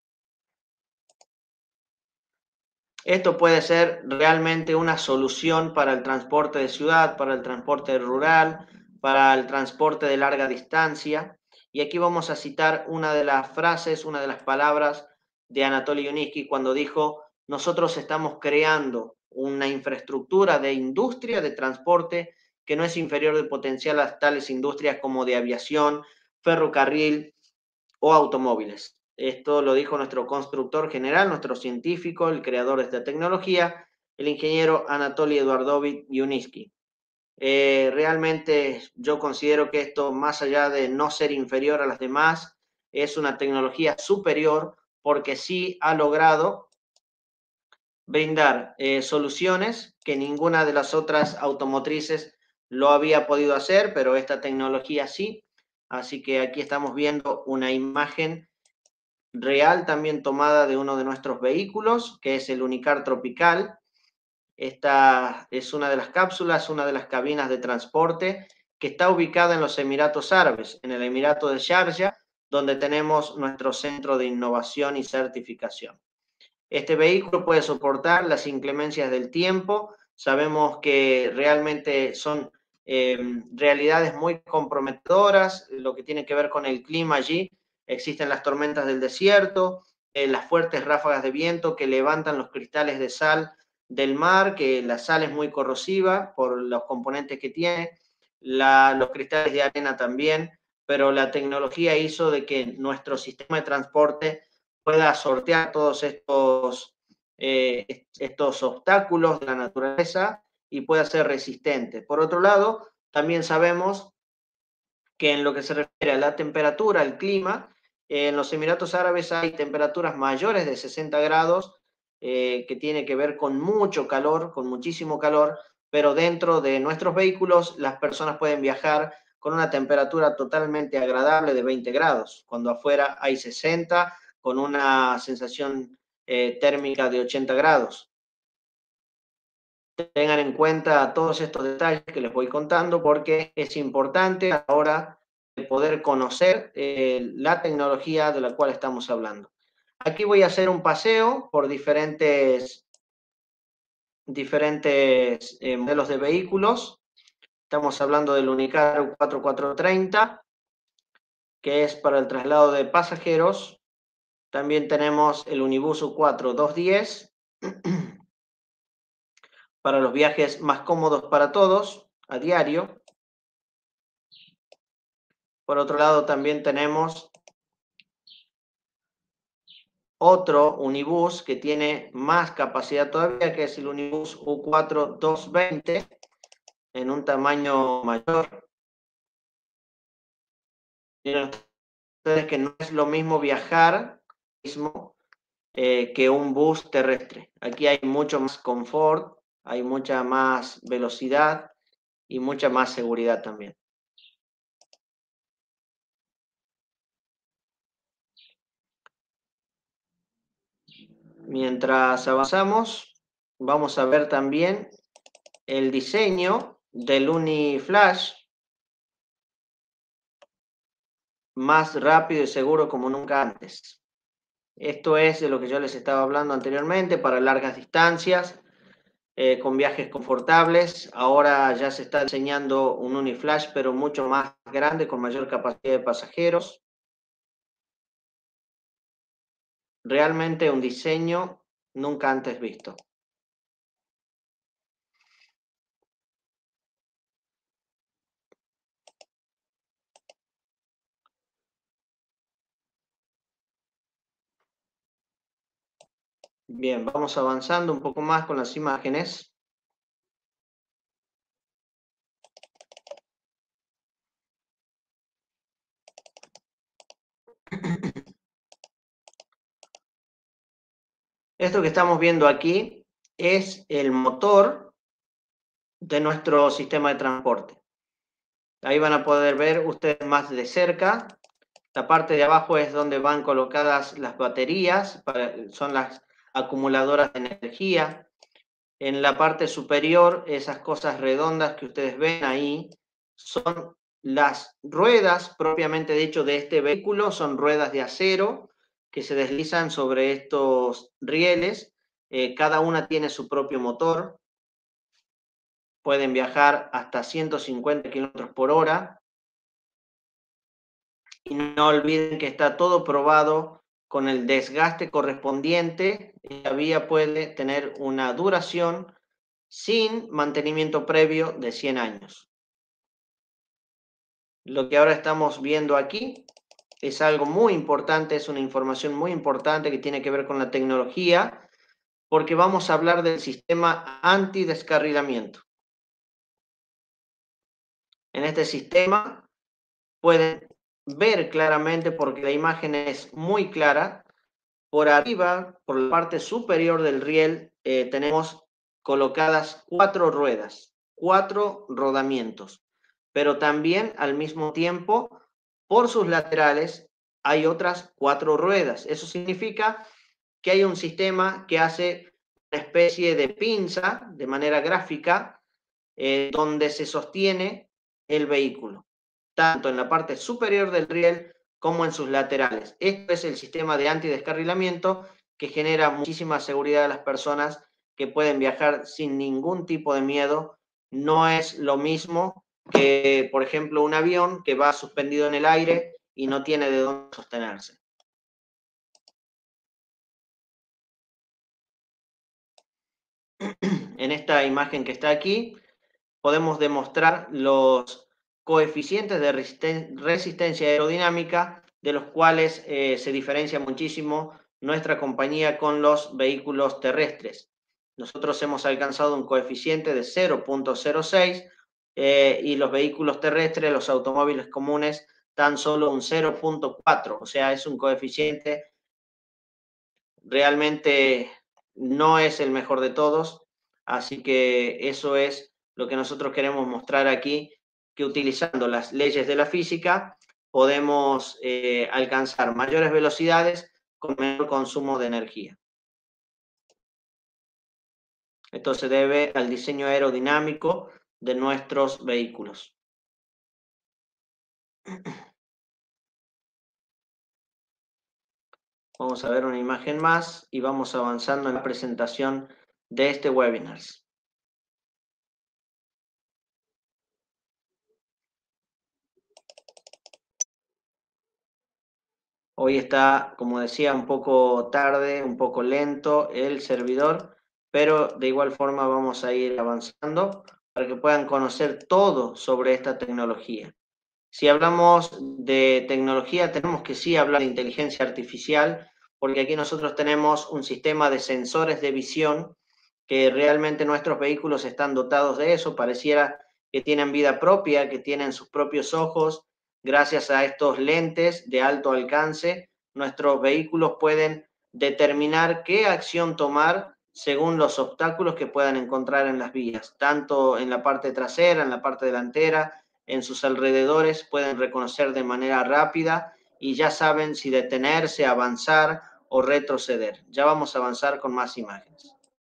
Esto puede ser realmente una solución para el transporte de ciudad, para el transporte rural, para el transporte de larga distancia. Y aquí vamos a citar una de las frases, una de las palabras de Anatoly Yuniski cuando dijo: nosotros estamos creando una infraestructura de industria de transporte que no es inferior de potencial a tales industrias como de aviación, ferrocarril o automóviles. Esto lo dijo nuestro constructor general, nuestro científico, el creador de esta tecnología, el ingeniero Anatoly Eduardovich Yuniski. Eh, realmente yo considero que esto, más allá de no ser inferior a las demás, es una tecnología superior porque sí ha logrado brindar eh, soluciones que ninguna de las otras automotrices lo había podido hacer, pero esta tecnología sí. Así que aquí estamos viendo una imagen real también tomada de uno de nuestros vehículos, que es el Unicar Tropical. Esta es una de las cápsulas, una de las cabinas de transporte que está ubicada en los Emiratos Árabes, en el Emirato de Sharjah, donde tenemos nuestro centro de innovación y certificación. Este vehículo puede soportar las inclemencias del tiempo. Sabemos que realmente son eh, realidades muy comprometedoras, lo que tiene que ver con el clima allí. Existen las tormentas del desierto, eh, las fuertes ráfagas de viento que levantan los cristales de sal del mar, que la sal es muy corrosiva por los componentes que tiene, la, los cristales de arena también, pero la tecnología hizo de que nuestro sistema de transporte pueda sortear todos estos, eh, estos obstáculos de la naturaleza y pueda ser resistente. Por otro lado, también sabemos que en lo que se refiere a la temperatura, al clima, eh, en los Emiratos Árabes hay temperaturas mayores de sesenta grados, eh, que tiene que ver con mucho calor, con muchísimo calor, pero dentro de nuestros vehículos las personas pueden viajar con una temperatura totalmente agradable de veinte grados, cuando afuera hay sesenta, con una sensación eh, térmica de ochenta grados. Tengan en cuenta todos estos detalles que les voy contando porque es importante a la hora de poder conocer eh, la tecnología de la cual estamos hablando. Aquí voy a hacer un paseo por diferentes, diferentes eh, modelos de vehículos. Estamos hablando del Unicar cuatro cuatro treinta, que es para el traslado de pasajeros. También tenemos el Unibus U cuatro doscientos diez, para los viajes más cómodos para todos, a diario. Por otro lado, también tenemos otro Unibus que tiene más capacidad todavía, que es el Unibus U cuatro doscientos veinte, en un tamaño mayor. Miren ustedes que no es lo mismo viajar mismo, eh, que un bus terrestre. Aquí hay mucho más confort, hay mucha más velocidad y mucha más seguridad también. Mientras avanzamos, vamos a ver también el diseño del UniFlash, más rápido y seguro como nunca antes. Esto es de lo que yo les estaba hablando anteriormente, para largas distancias, eh, con viajes confortables. Ahora ya se está diseñando un UniFlash, pero mucho más grande, con mayor capacidad de pasajeros. Realmente un diseño nunca antes visto. Bien, vamos avanzando un poco más con las imágenes. Esto que estamos viendo aquí es el motor de nuestro sistema de transporte. Ahí van a poder ver ustedes más de cerca. La parte de abajo es donde van colocadas las baterías, para, son las acumuladoras de energía. En la parte superior, esas cosas redondas que ustedes ven ahí, son las ruedas propiamente dicho de este vehículo, son ruedas de acero que se deslizan sobre estos rieles. Eh, cada una tiene su propio motor. Pueden viajar hasta ciento cincuenta kilómetros por hora. Y no olviden que está todo probado con el desgaste correspondiente. La vía puede tener una duración sin mantenimiento previo de cien años. Lo que ahora estamos viendo aquí es algo muy importante, es una información muy importante que tiene que ver con la tecnología, porque vamos a hablar del sistema antidescarrilamiento. En este sistema pueden ver claramente, porque la imagen es muy clara, por arriba, por la parte superior del riel, eh, tenemos colocadas cuatro ruedas, cuatro rodamientos, pero también al mismo tiempo, por sus laterales, hay otras cuatro ruedas. Eso significa que hay un sistema que hace una especie de pinza de manera gráfica, eh, donde se sostiene el vehículo, tanto en la parte superior del riel como en sus laterales. Este es el sistema de antidescarrilamiento que genera muchísima seguridad a las personas que pueden viajar sin ningún tipo de miedo. No es lo mismo que, por ejemplo, un avión que va suspendido en el aire y no tiene de dónde sostenerse. En esta imagen que está aquí, podemos demostrar los coeficientes de resisten- resistencia aerodinámica, de los cuales eh, se diferencia muchísimo nuestra compañía con los vehículos terrestres. Nosotros hemos alcanzado un coeficiente de cero punto cero seis eh, y los vehículos terrestres, los automóviles comunes, tan solo un cero punto cuatro, o sea, es un coeficiente realmente no es el mejor de todos, así que eso es lo que nosotros queremos mostrar aquí, que utilizando las leyes de la física podemos eh, alcanzar mayores velocidades con menor consumo de energía. Esto se debe al diseño aerodinámico de nuestros vehículos. Vamos a ver una imagen más y vamos avanzando en la presentación de este webinar. Hoy está, como decía, un poco tarde, un poco lento el servidor, pero de igual forma vamos a ir avanzando para que puedan conocer todo sobre esta tecnología. Si hablamos de tecnología, tenemos que sí hablar de inteligencia artificial, porque aquí nosotros tenemos un sistema de sensores de visión que realmente nuestros vehículos están dotados de eso, pareciera que tienen vida propia, que tienen sus propios ojos. Gracias a estos lentes de alto alcance, nuestros vehículos pueden determinar qué acción tomar según los obstáculos que puedan encontrar en las vías, tanto en la parte trasera, en la parte delantera, en sus alrededores, pueden reconocer de manera rápida y ya saben si detenerse, avanzar o retroceder. Ya vamos a avanzar con más imágenes.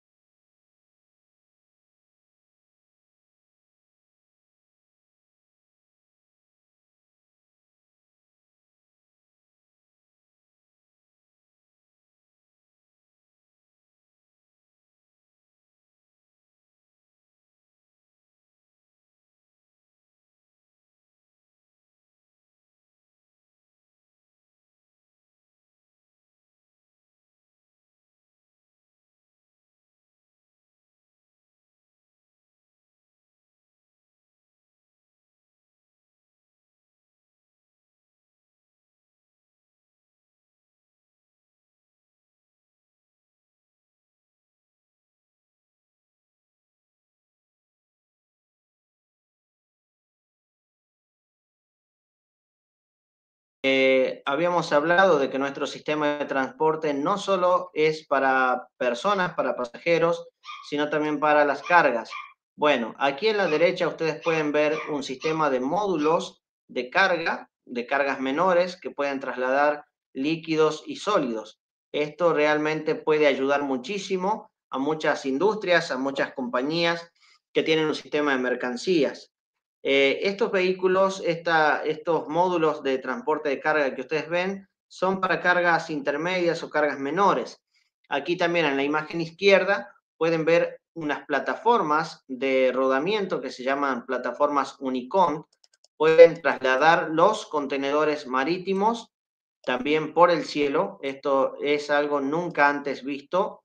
Eh, habíamos hablado de que nuestro sistema de transporte no solo es para personas, para pasajeros, sino también para las cargas. Bueno, aquí en la derecha ustedes pueden ver un sistema de módulos de carga, de cargas menores que pueden trasladar líquidos y sólidos. Esto realmente puede ayudar muchísimo a muchas industrias, a muchas compañías que tienen un sistema de mercancías. Eh, estos vehículos, esta, estos módulos de transporte de carga que ustedes ven, son para cargas intermedias o cargas menores. Aquí también en la imagen izquierda pueden ver unas plataformas de rodamiento que se llaman plataformas Unicont. Pueden trasladar los contenedores marítimos también por el cielo. Esto es algo nunca antes visto.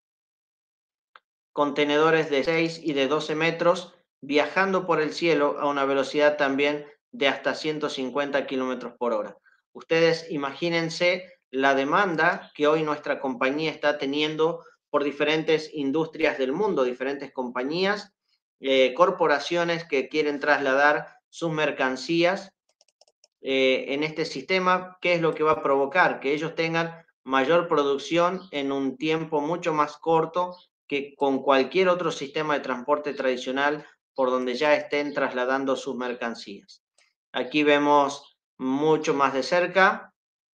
Contenedores de seis y de doce metros viajando por el cielo a una velocidad también de hasta ciento cincuenta kilómetros por hora. Ustedes imagínense la demanda que hoy nuestra compañía está teniendo por diferentes industrias del mundo, diferentes compañías, eh, corporaciones que quieren trasladar sus mercancías eh, en este sistema. ¿Qué es lo que va a provocar? Que ellos tengan mayor producción en un tiempo mucho más corto que con cualquier otro sistema de transporte tradicional por donde ya estén trasladando sus mercancías. Aquí vemos mucho más de cerca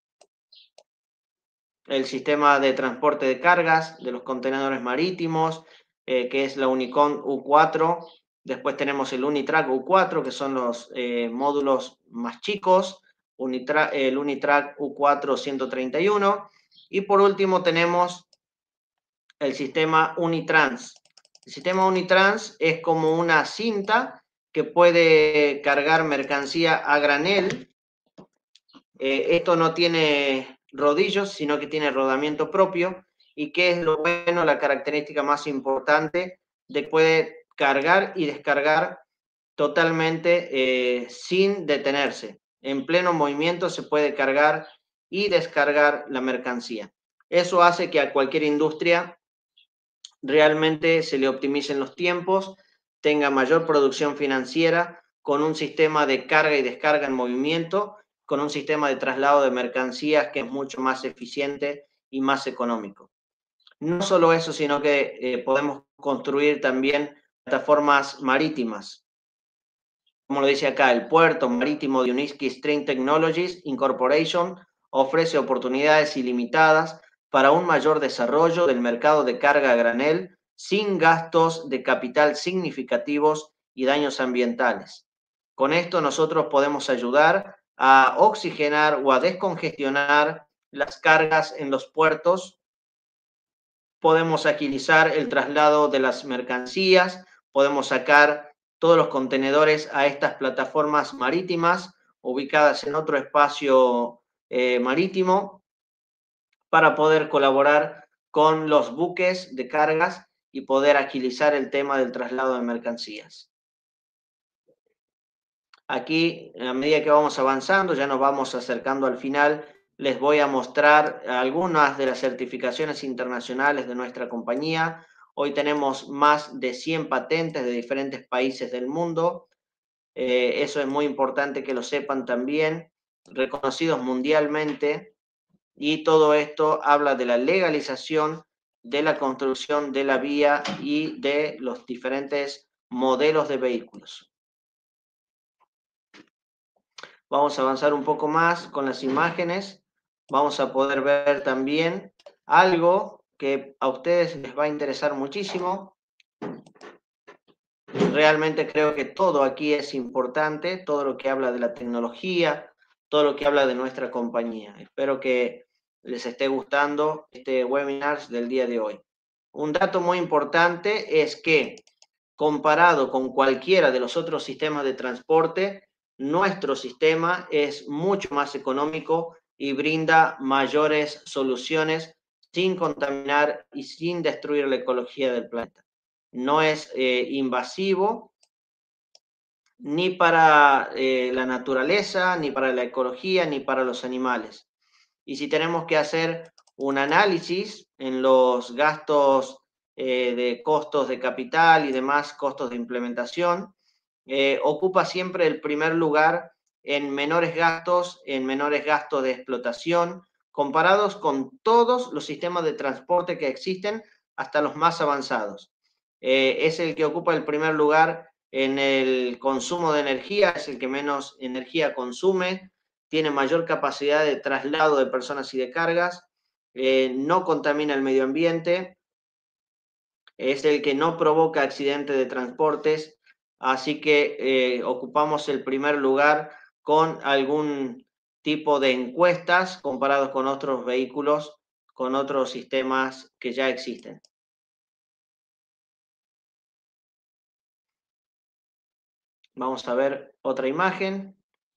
el sistema de transporte de cargas de los contenedores marítimos, eh, que es la Unicont U cuatro. Después tenemos el Unitrack U cuatro, que son los eh, módulos más chicos, Unitra el Unitrack U cuatro ciento treinta y uno. Y por último tenemos el sistema Unitrans. El sistema Unitrans es como una cinta que puede cargar mercancía a granel. Eh, esto no tiene rodillos, sino que tiene rodamiento propio. ¿Y qué es lo bueno, la característica más importante? De que puede cargar y descargar totalmente eh, sin detenerse. En pleno movimiento se puede cargar y descargar la mercancía. Eso hace que a cualquier industria realmente se le optimicen los tiempos, tenga mayor producción financiera, con un sistema de carga y descarga en movimiento, con un sistema de traslado de mercancías que es mucho más eficiente y más económico. No solo eso, sino que eh, podemos construir también plataformas marítimas. Como lo dice acá, el puerto marítimo de Uniski String Technologies Incorporation ofrece oportunidades ilimitadas para un mayor desarrollo del mercado de carga a granel sin gastos de capital significativos y daños ambientales. Con esto nosotros podemos ayudar a oxigenar o a descongestionar las cargas en los puertos. Podemos agilizar el traslado de las mercancías, podemos sacar todos los contenedores a estas plataformas marítimas ubicadas en otro espacio eh, marítimo para poder colaborar con los buques de cargas y poder agilizar el tema del traslado de mercancías. Aquí, a medida que vamos avanzando, ya nos vamos acercando al final, les voy a mostrar algunas de las certificaciones internacionales de nuestra compañía. Hoy tenemos más de cien patentes de diferentes países del mundo. Eh, eso es muy importante que lo sepan también, reconocidos mundialmente. Y todo esto habla de la legalización de la construcción de la vía y de los diferentes modelos de vehículos. Vamos a avanzar un poco más con las imágenes. Vamos a poder ver también algo que a ustedes les va a interesar muchísimo. Realmente creo que todo aquí es importante, todo lo que habla de la tecnología, todo lo que habla de nuestra compañía. Espero que les esté gustando este webinar del día de hoy. Un dato muy importante es que comparado con cualquiera de los otros sistemas de transporte, nuestro sistema es mucho más económico y brinda mayores soluciones sin contaminar y sin destruir la ecología del planeta. No es eh, invasivo ni para eh, la naturaleza, ni para la ecología, ni para los animales. Y si tenemos que hacer un análisis en los gastos eh, de costos de capital y demás costos de implementación, eh, ocupa siempre el primer lugar en menores gastos, en menores gastos de explotación, comparados con todos los sistemas de transporte que existen, hasta los más avanzados. Eh, es el que ocupa el primer lugar en el consumo de energía, es el que menos energía consume, tiene mayor capacidad de traslado de personas y de cargas, eh, no contamina el medio ambiente, es el que no provoca accidentes de transportes, así que eh, ocupamos el primer lugar con algún tipo de encuestas comparados con otros vehículos, con otros sistemas que ya existen. Vamos a ver otra imagen.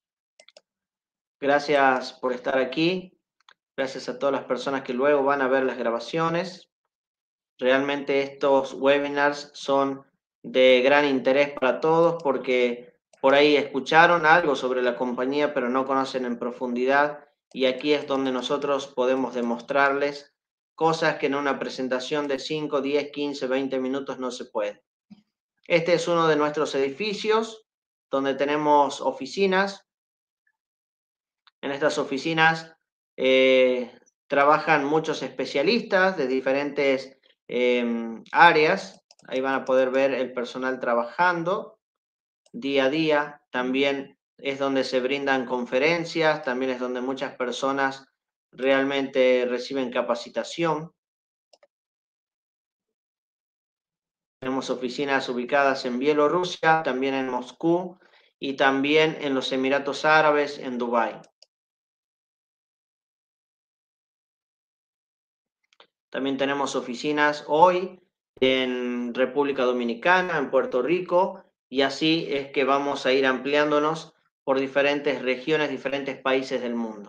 Gracias por estar aquí. Gracias a todas las personas que luego van a ver las grabaciones. Realmente estos webinars son de gran interés para todos porque por ahí escucharon algo sobre la compañía pero no conocen en profundidad, y aquí es donde nosotros podemos demostrarles cosas que en una presentación de cinco, diez, quince, veinte minutos no se puede. Este es uno de nuestros edificios donde tenemos oficinas. En estas oficinas eh, trabajan muchos especialistas de diferentes eh, áreas. Ahí van a poder ver el personal trabajando día a día. También es donde se brindan conferencias, también es donde muchas personas realmente reciben capacitación. Tenemos oficinas ubicadas en Bielorrusia, también en Moscú y también en los Emiratos Árabes, en Dubái. También tenemos oficinas hoy en República Dominicana, en Puerto Rico, y así es que vamos a ir ampliándonos por diferentes regiones, diferentes países del mundo.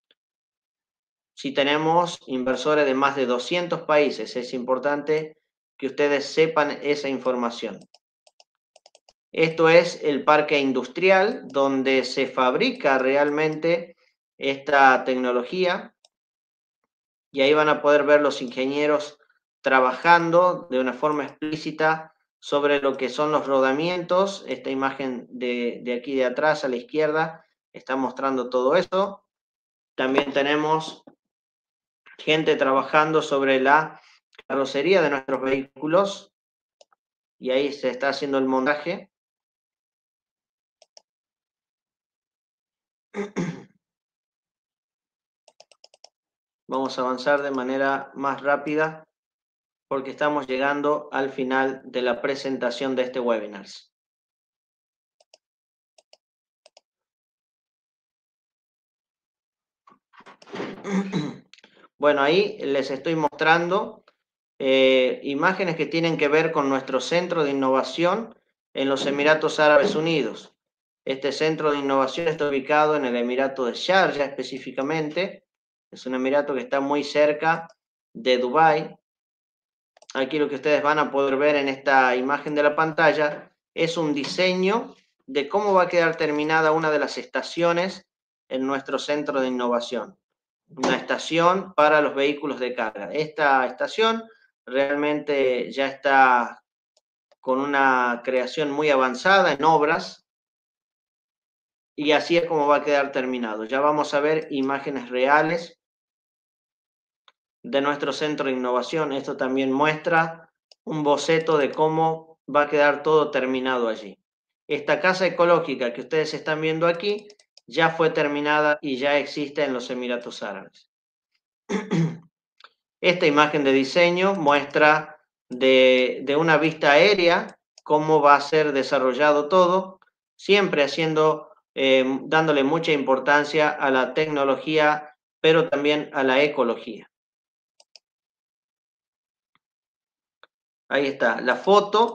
Si tenemos inversores de más de doscientos países, es importante que ustedes sepan esa información. Esto es el parque industrial donde se fabrica realmente esta tecnología. y ahí van a poder ver los ingenieros trabajando de una forma explícita sobre lo que son los rodamientos. Esta imagen de, de aquí de atrás a la izquierda está mostrando todo eso. También tenemos gente trabajando sobre la carrocería de nuestros vehículos y ahí se está haciendo el montaje. Vamos a avanzar de manera más rápida porque estamos llegando al final de la presentación de este webinar. Bueno, ahí les estoy mostrando eh, imágenes que tienen que ver con nuestro centro de innovación en los Emiratos Árabes Unidos. Este centro de innovación está ubicado en el Emirato de Sharjah específicamente. Es un emirato que está muy cerca de Dubái. Aquí lo que ustedes van a poder ver en esta imagen de la pantalla es un diseño de cómo va a quedar terminada una de las estaciones en nuestro centro de innovación. Una estación para los vehículos de carga. Esta estación realmente ya está con una creación muy avanzada en obras y así es como va a quedar terminado. Ya vamos a ver imágenes reales de nuestro centro de innovación. Esto también muestra un boceto de cómo va a quedar todo terminado allí. Esta casa ecológica que ustedes están viendo aquí ya fue terminada y ya existe en los Emiratos Árabes. Esta imagen de diseño muestra de, de una vista aérea cómo va a ser desarrollado todo, siempre haciendo, eh, dándole mucha importancia a la tecnología, pero también a la ecología. Ahí está la foto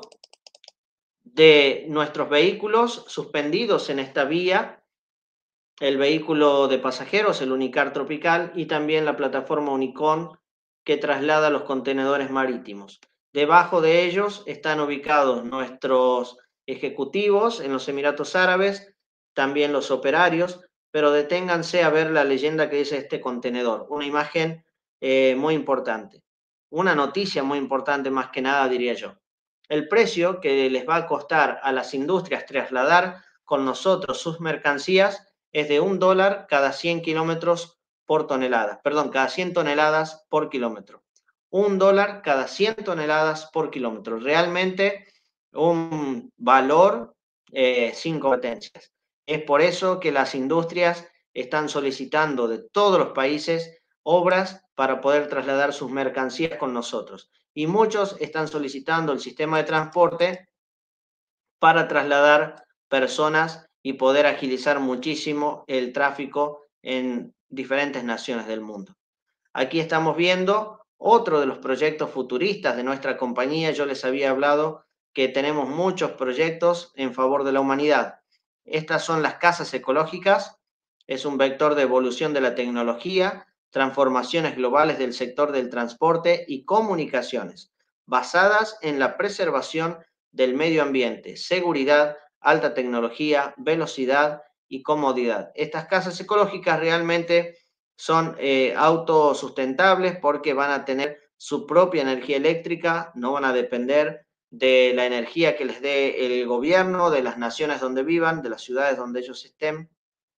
de nuestros vehículos suspendidos en esta vía, el vehículo de pasajeros, el Unicar Tropical, y también la plataforma Unicon que traslada los contenedores marítimos. Debajo de ellos están ubicados nuestros ejecutivos en los Emiratos Árabes, también los operarios, pero deténganse a ver la leyenda que dice este contenedor, una imagen eh, muy importante, una noticia muy importante más que nada, diría yo. El precio que les va a costar a las industrias trasladar con nosotros sus mercancías es de un dólar cada cien kilómetros por tonelada, perdón, cada cien toneladas por kilómetro. Un dólar cada cien toneladas por kilómetro. Realmente un valor eh, sin competencias. Es por eso que las industrias están solicitando de todos los países obras para poder trasladar sus mercancías con nosotros. Y muchos están solicitando el sistema de transporte para trasladar personas y poder agilizar muchísimo el tráfico en diferentes naciones del mundo. Aquí estamos viendo otro de los proyectos futuristas de nuestra compañía. Yo les había hablado que tenemos muchos proyectos en favor de la humanidad. Estas son las casas ecológicas. Es un vector de evolución de la tecnología, transformaciones globales del sector del transporte y comunicaciones, basadas en la preservación del medio ambiente, seguridad, alta tecnología, velocidad y comodidad. Estas casas ecológicas realmente son eh, autosustentables porque van a tener su propia energía eléctrica, no van a depender de la energía que les dé el gobierno, de las naciones donde vivan, de las ciudades donde ellos estén.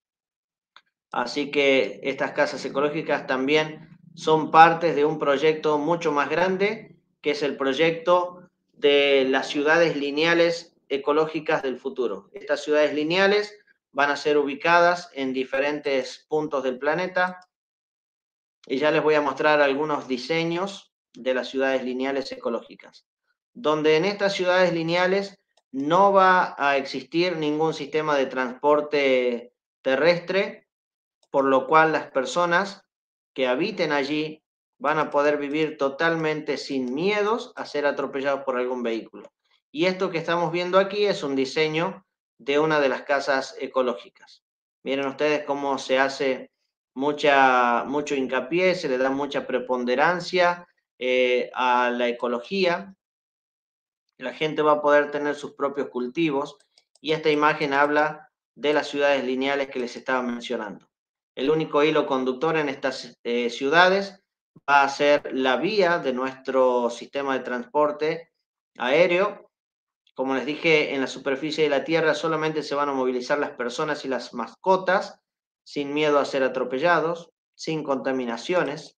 Así que estas casas ecológicas también son partes de un proyecto mucho más grande, que es el proyecto de las ciudades lineales ecológicas del futuro. Estas ciudades lineales van a ser ubicadas en diferentes puntos del planeta y ya les voy a mostrar algunos diseños de las ciudades lineales ecológicas, donde en estas ciudades lineales no va a existir ningún sistema de transporte terrestre, por lo cual las personas que habiten allí van a poder vivir totalmente sin miedos a ser atropellados por algún vehículo. Y esto que estamos viendo aquí es un diseño de una de las casas ecológicas. Miren ustedes cómo se hace mucha, mucho hincapié, se le da mucha preponderancia eh, a la ecología. La gente va a poder tener sus propios cultivos y esta imagen habla de las ciudades lineales que les estaba mencionando. El único hilo conductor en estas eh, ciudades va a ser la vía de nuestro sistema de transporte aéreo. Como les dije, en la superficie de la Tierra solamente se van a movilizar las personas y las mascotas, sin miedo a ser atropellados, sin contaminaciones.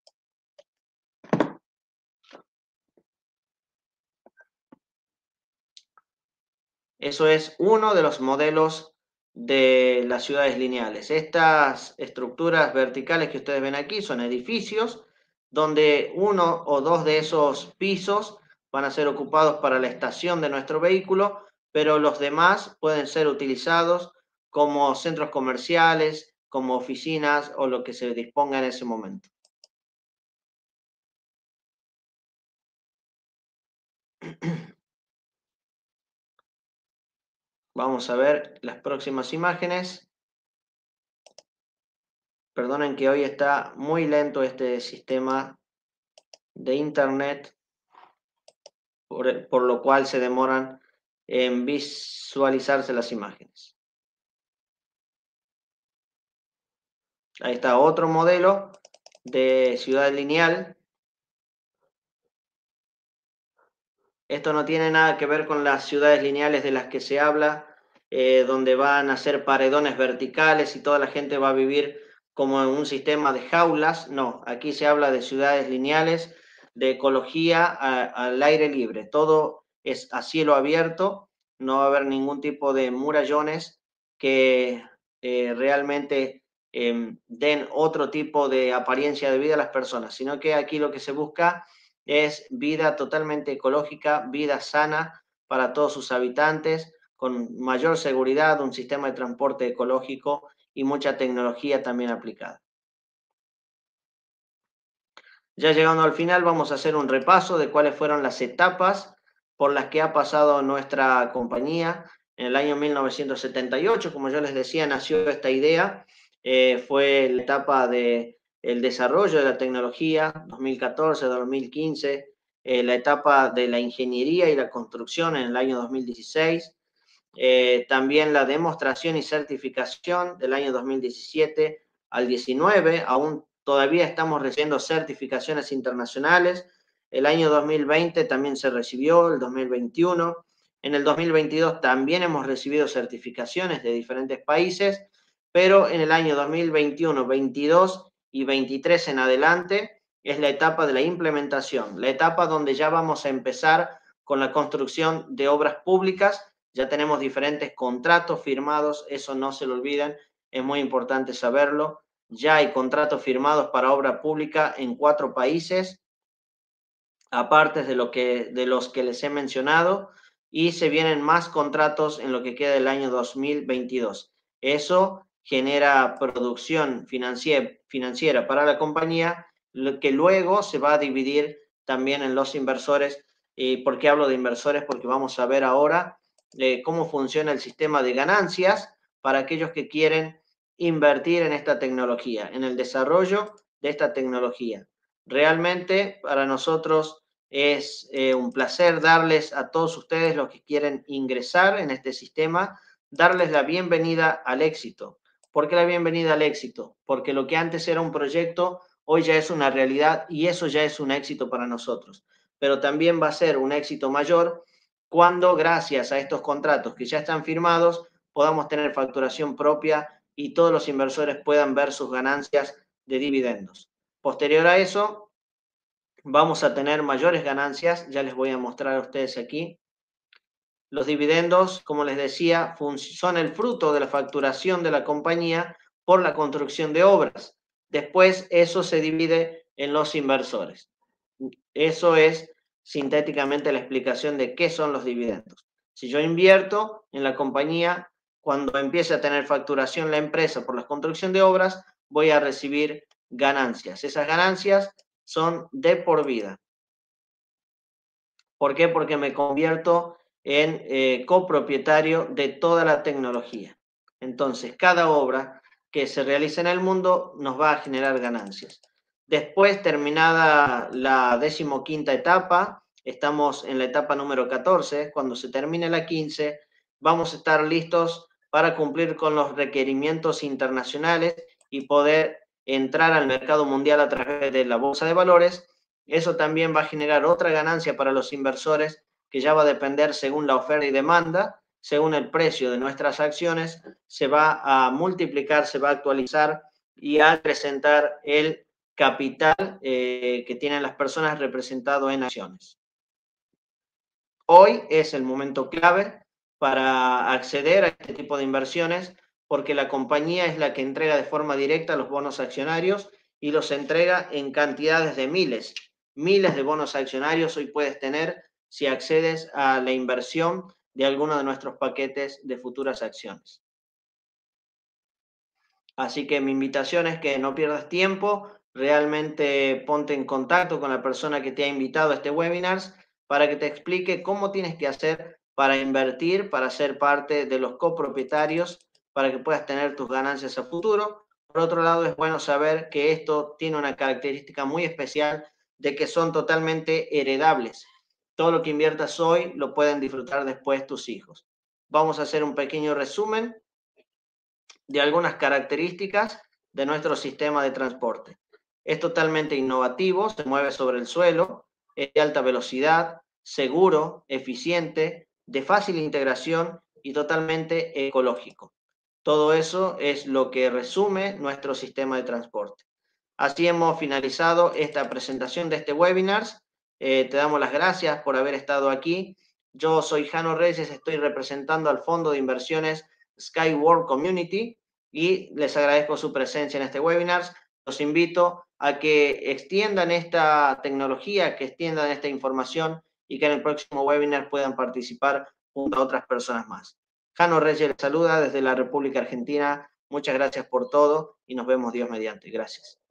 Eso es uno de los modelos de las ciudades lineales. Estas estructuras verticales que ustedes ven aquí son edificios donde uno o dos de esos pisos van a ser ocupados para la estación de nuestro vehículo, pero los demás pueden ser utilizados como centros comerciales, como oficinas o lo que se disponga en ese momento. Vamos a ver las próximas imágenes. Perdonen que hoy está muy lento este sistema de internet, por, por lo cual se demoran en visualizarse las imágenes. Ahí está otro modelo de ciudad lineal. Esto no tiene nada que ver con las ciudades lineales de las que se habla, eh, donde van a ser paredones verticales y toda la gente va a vivir como en un sistema de jaulas. No, aquí se habla de ciudades lineales, de ecología a, al aire libre. Todo es a cielo abierto, no va a haber ningún tipo de murallones que eh, realmente eh, den otro tipo de apariencia de vida a las personas, sino que aquí lo que se busca es vida totalmente ecológica, vida sana para todos sus habitantes, con mayor seguridad, un sistema de transporte ecológico y mucha tecnología también aplicada. Ya llegando al final, vamos a hacer un repaso de cuáles fueron las etapas por las que ha pasado nuestra compañía. En el año mil novecientos setenta y ocho, como yo les decía, nació esta idea. Eh, fue la etapa de el desarrollo de la tecnología, dos mil catorce, dos mil quince, eh, la etapa de la ingeniería y la construcción en el año dos mil dieciséis, eh, también la demostración y certificación del año dos mil diecisiete al diecinueve, aún todavía estamos recibiendo certificaciones internacionales. El año dos mil veinte también se recibió, el dos mil veintiuno. En el dos mil veintidós también hemos recibido certificaciones de diferentes países, pero en el año dos mil veintiuno, veintidós y veintitrés en adelante es la etapa de la implementación, la etapa donde ya vamos a empezar con la construcción de obras públicas. Ya tenemos diferentes contratos firmados, eso no se lo olviden, es muy importante saberlo. Ya hay contratos firmados para obra pública en cuatro países, aparte de, lo que, de los que les he mencionado, y se vienen más contratos en lo que queda del año dos mil veintidós. Eso genera producción financiera, financiera para la compañía, lo que luego se va a dividir también en los inversores. ¿Y por qué hablo de inversores? Porque vamos a ver ahora eh, cómo funciona el sistema de ganancias para aquellos que quieren invertir en esta tecnología, en el desarrollo de esta tecnología. Realmente para nosotros es eh, un placer darles a todos ustedes los que quieren ingresar en este sistema, darles la bienvenida al éxito. ¿Por qué la bienvenida al éxito? Porque lo que antes era un proyecto, hoy ya es una realidad y eso ya es un éxito para nosotros. Pero también va a ser un éxito mayor cuando, gracias a estos contratos que ya están firmados, podamos tener facturación propia y todos los inversores puedan ver sus ganancias de dividendos. Posterior a eso, vamos a tener mayores ganancias, ya les voy a mostrar a ustedes aquí. Los dividendos, como les decía, son el fruto de la facturación de la compañía por la construcción de obras. Después eso se divide en los inversores. Eso es sintéticamente la explicación de qué son los dividendos. Si yo invierto en la compañía, cuando empiece a tener facturación la empresa por la construcción de obras, voy a recibir ganancias. Esas ganancias son de por vida. ¿Por qué? Porque me convierto en eh, copropietario de toda la tecnología. Entonces, cada obra que se realice en el mundo nos va a generar ganancias. Después, terminada la decimoquinta etapa, estamos en la etapa número catorce, cuando se termine la quince, vamos a estar listos para cumplir con los requerimientos internacionales y poder entrar al mercado mundial a través de la bolsa de valores. Eso también va a generar otra ganancia para los inversores, que ya va a depender según la oferta y demanda, según el precio de nuestras acciones, se va a multiplicar, se va a actualizar y a acrecentar el capital eh, que tienen las personas representado en acciones. Hoy es el momento clave para acceder a este tipo de inversiones, porque la compañía es la que entrega de forma directa los bonos accionarios y los entrega en cantidades de miles. Miles de bonos accionarios hoy puedes tener si accedes a la inversión de alguno de nuestros paquetes de futuras acciones. Así que mi invitación es que no pierdas tiempo, realmente ponte en contacto con la persona que te ha invitado a este webinar para que te explique cómo tienes que hacer para invertir, para ser parte de los copropietarios, para que puedas tener tus ganancias a futuro. Por otro lado, es bueno saber que esto tiene una característica muy especial de que son totalmente heredables. Todo lo que inviertas hoy lo pueden disfrutar después tus hijos. Vamos a hacer un pequeño resumen de algunas características de nuestro sistema de transporte. Es totalmente innovativo, se mueve sobre el suelo, es de alta velocidad, seguro, eficiente, de fácil integración y totalmente ecológico. Todo eso es lo que resume nuestro sistema de transporte. Así hemos finalizado esta presentación de este webinar. Eh, te damos las gracias por haber estado aquí. Yo soy Jano Reyes, estoy representando al Fondo de Inversiones Skyward Community y les agradezco su presencia en este webinar. Los invito a que extiendan esta tecnología, que extiendan esta información y que en el próximo webinar puedan participar junto a otras personas más. Jano Reyes les saluda desde la República Argentina. Muchas gracias por todo y nos vemos Dios mediante. Gracias.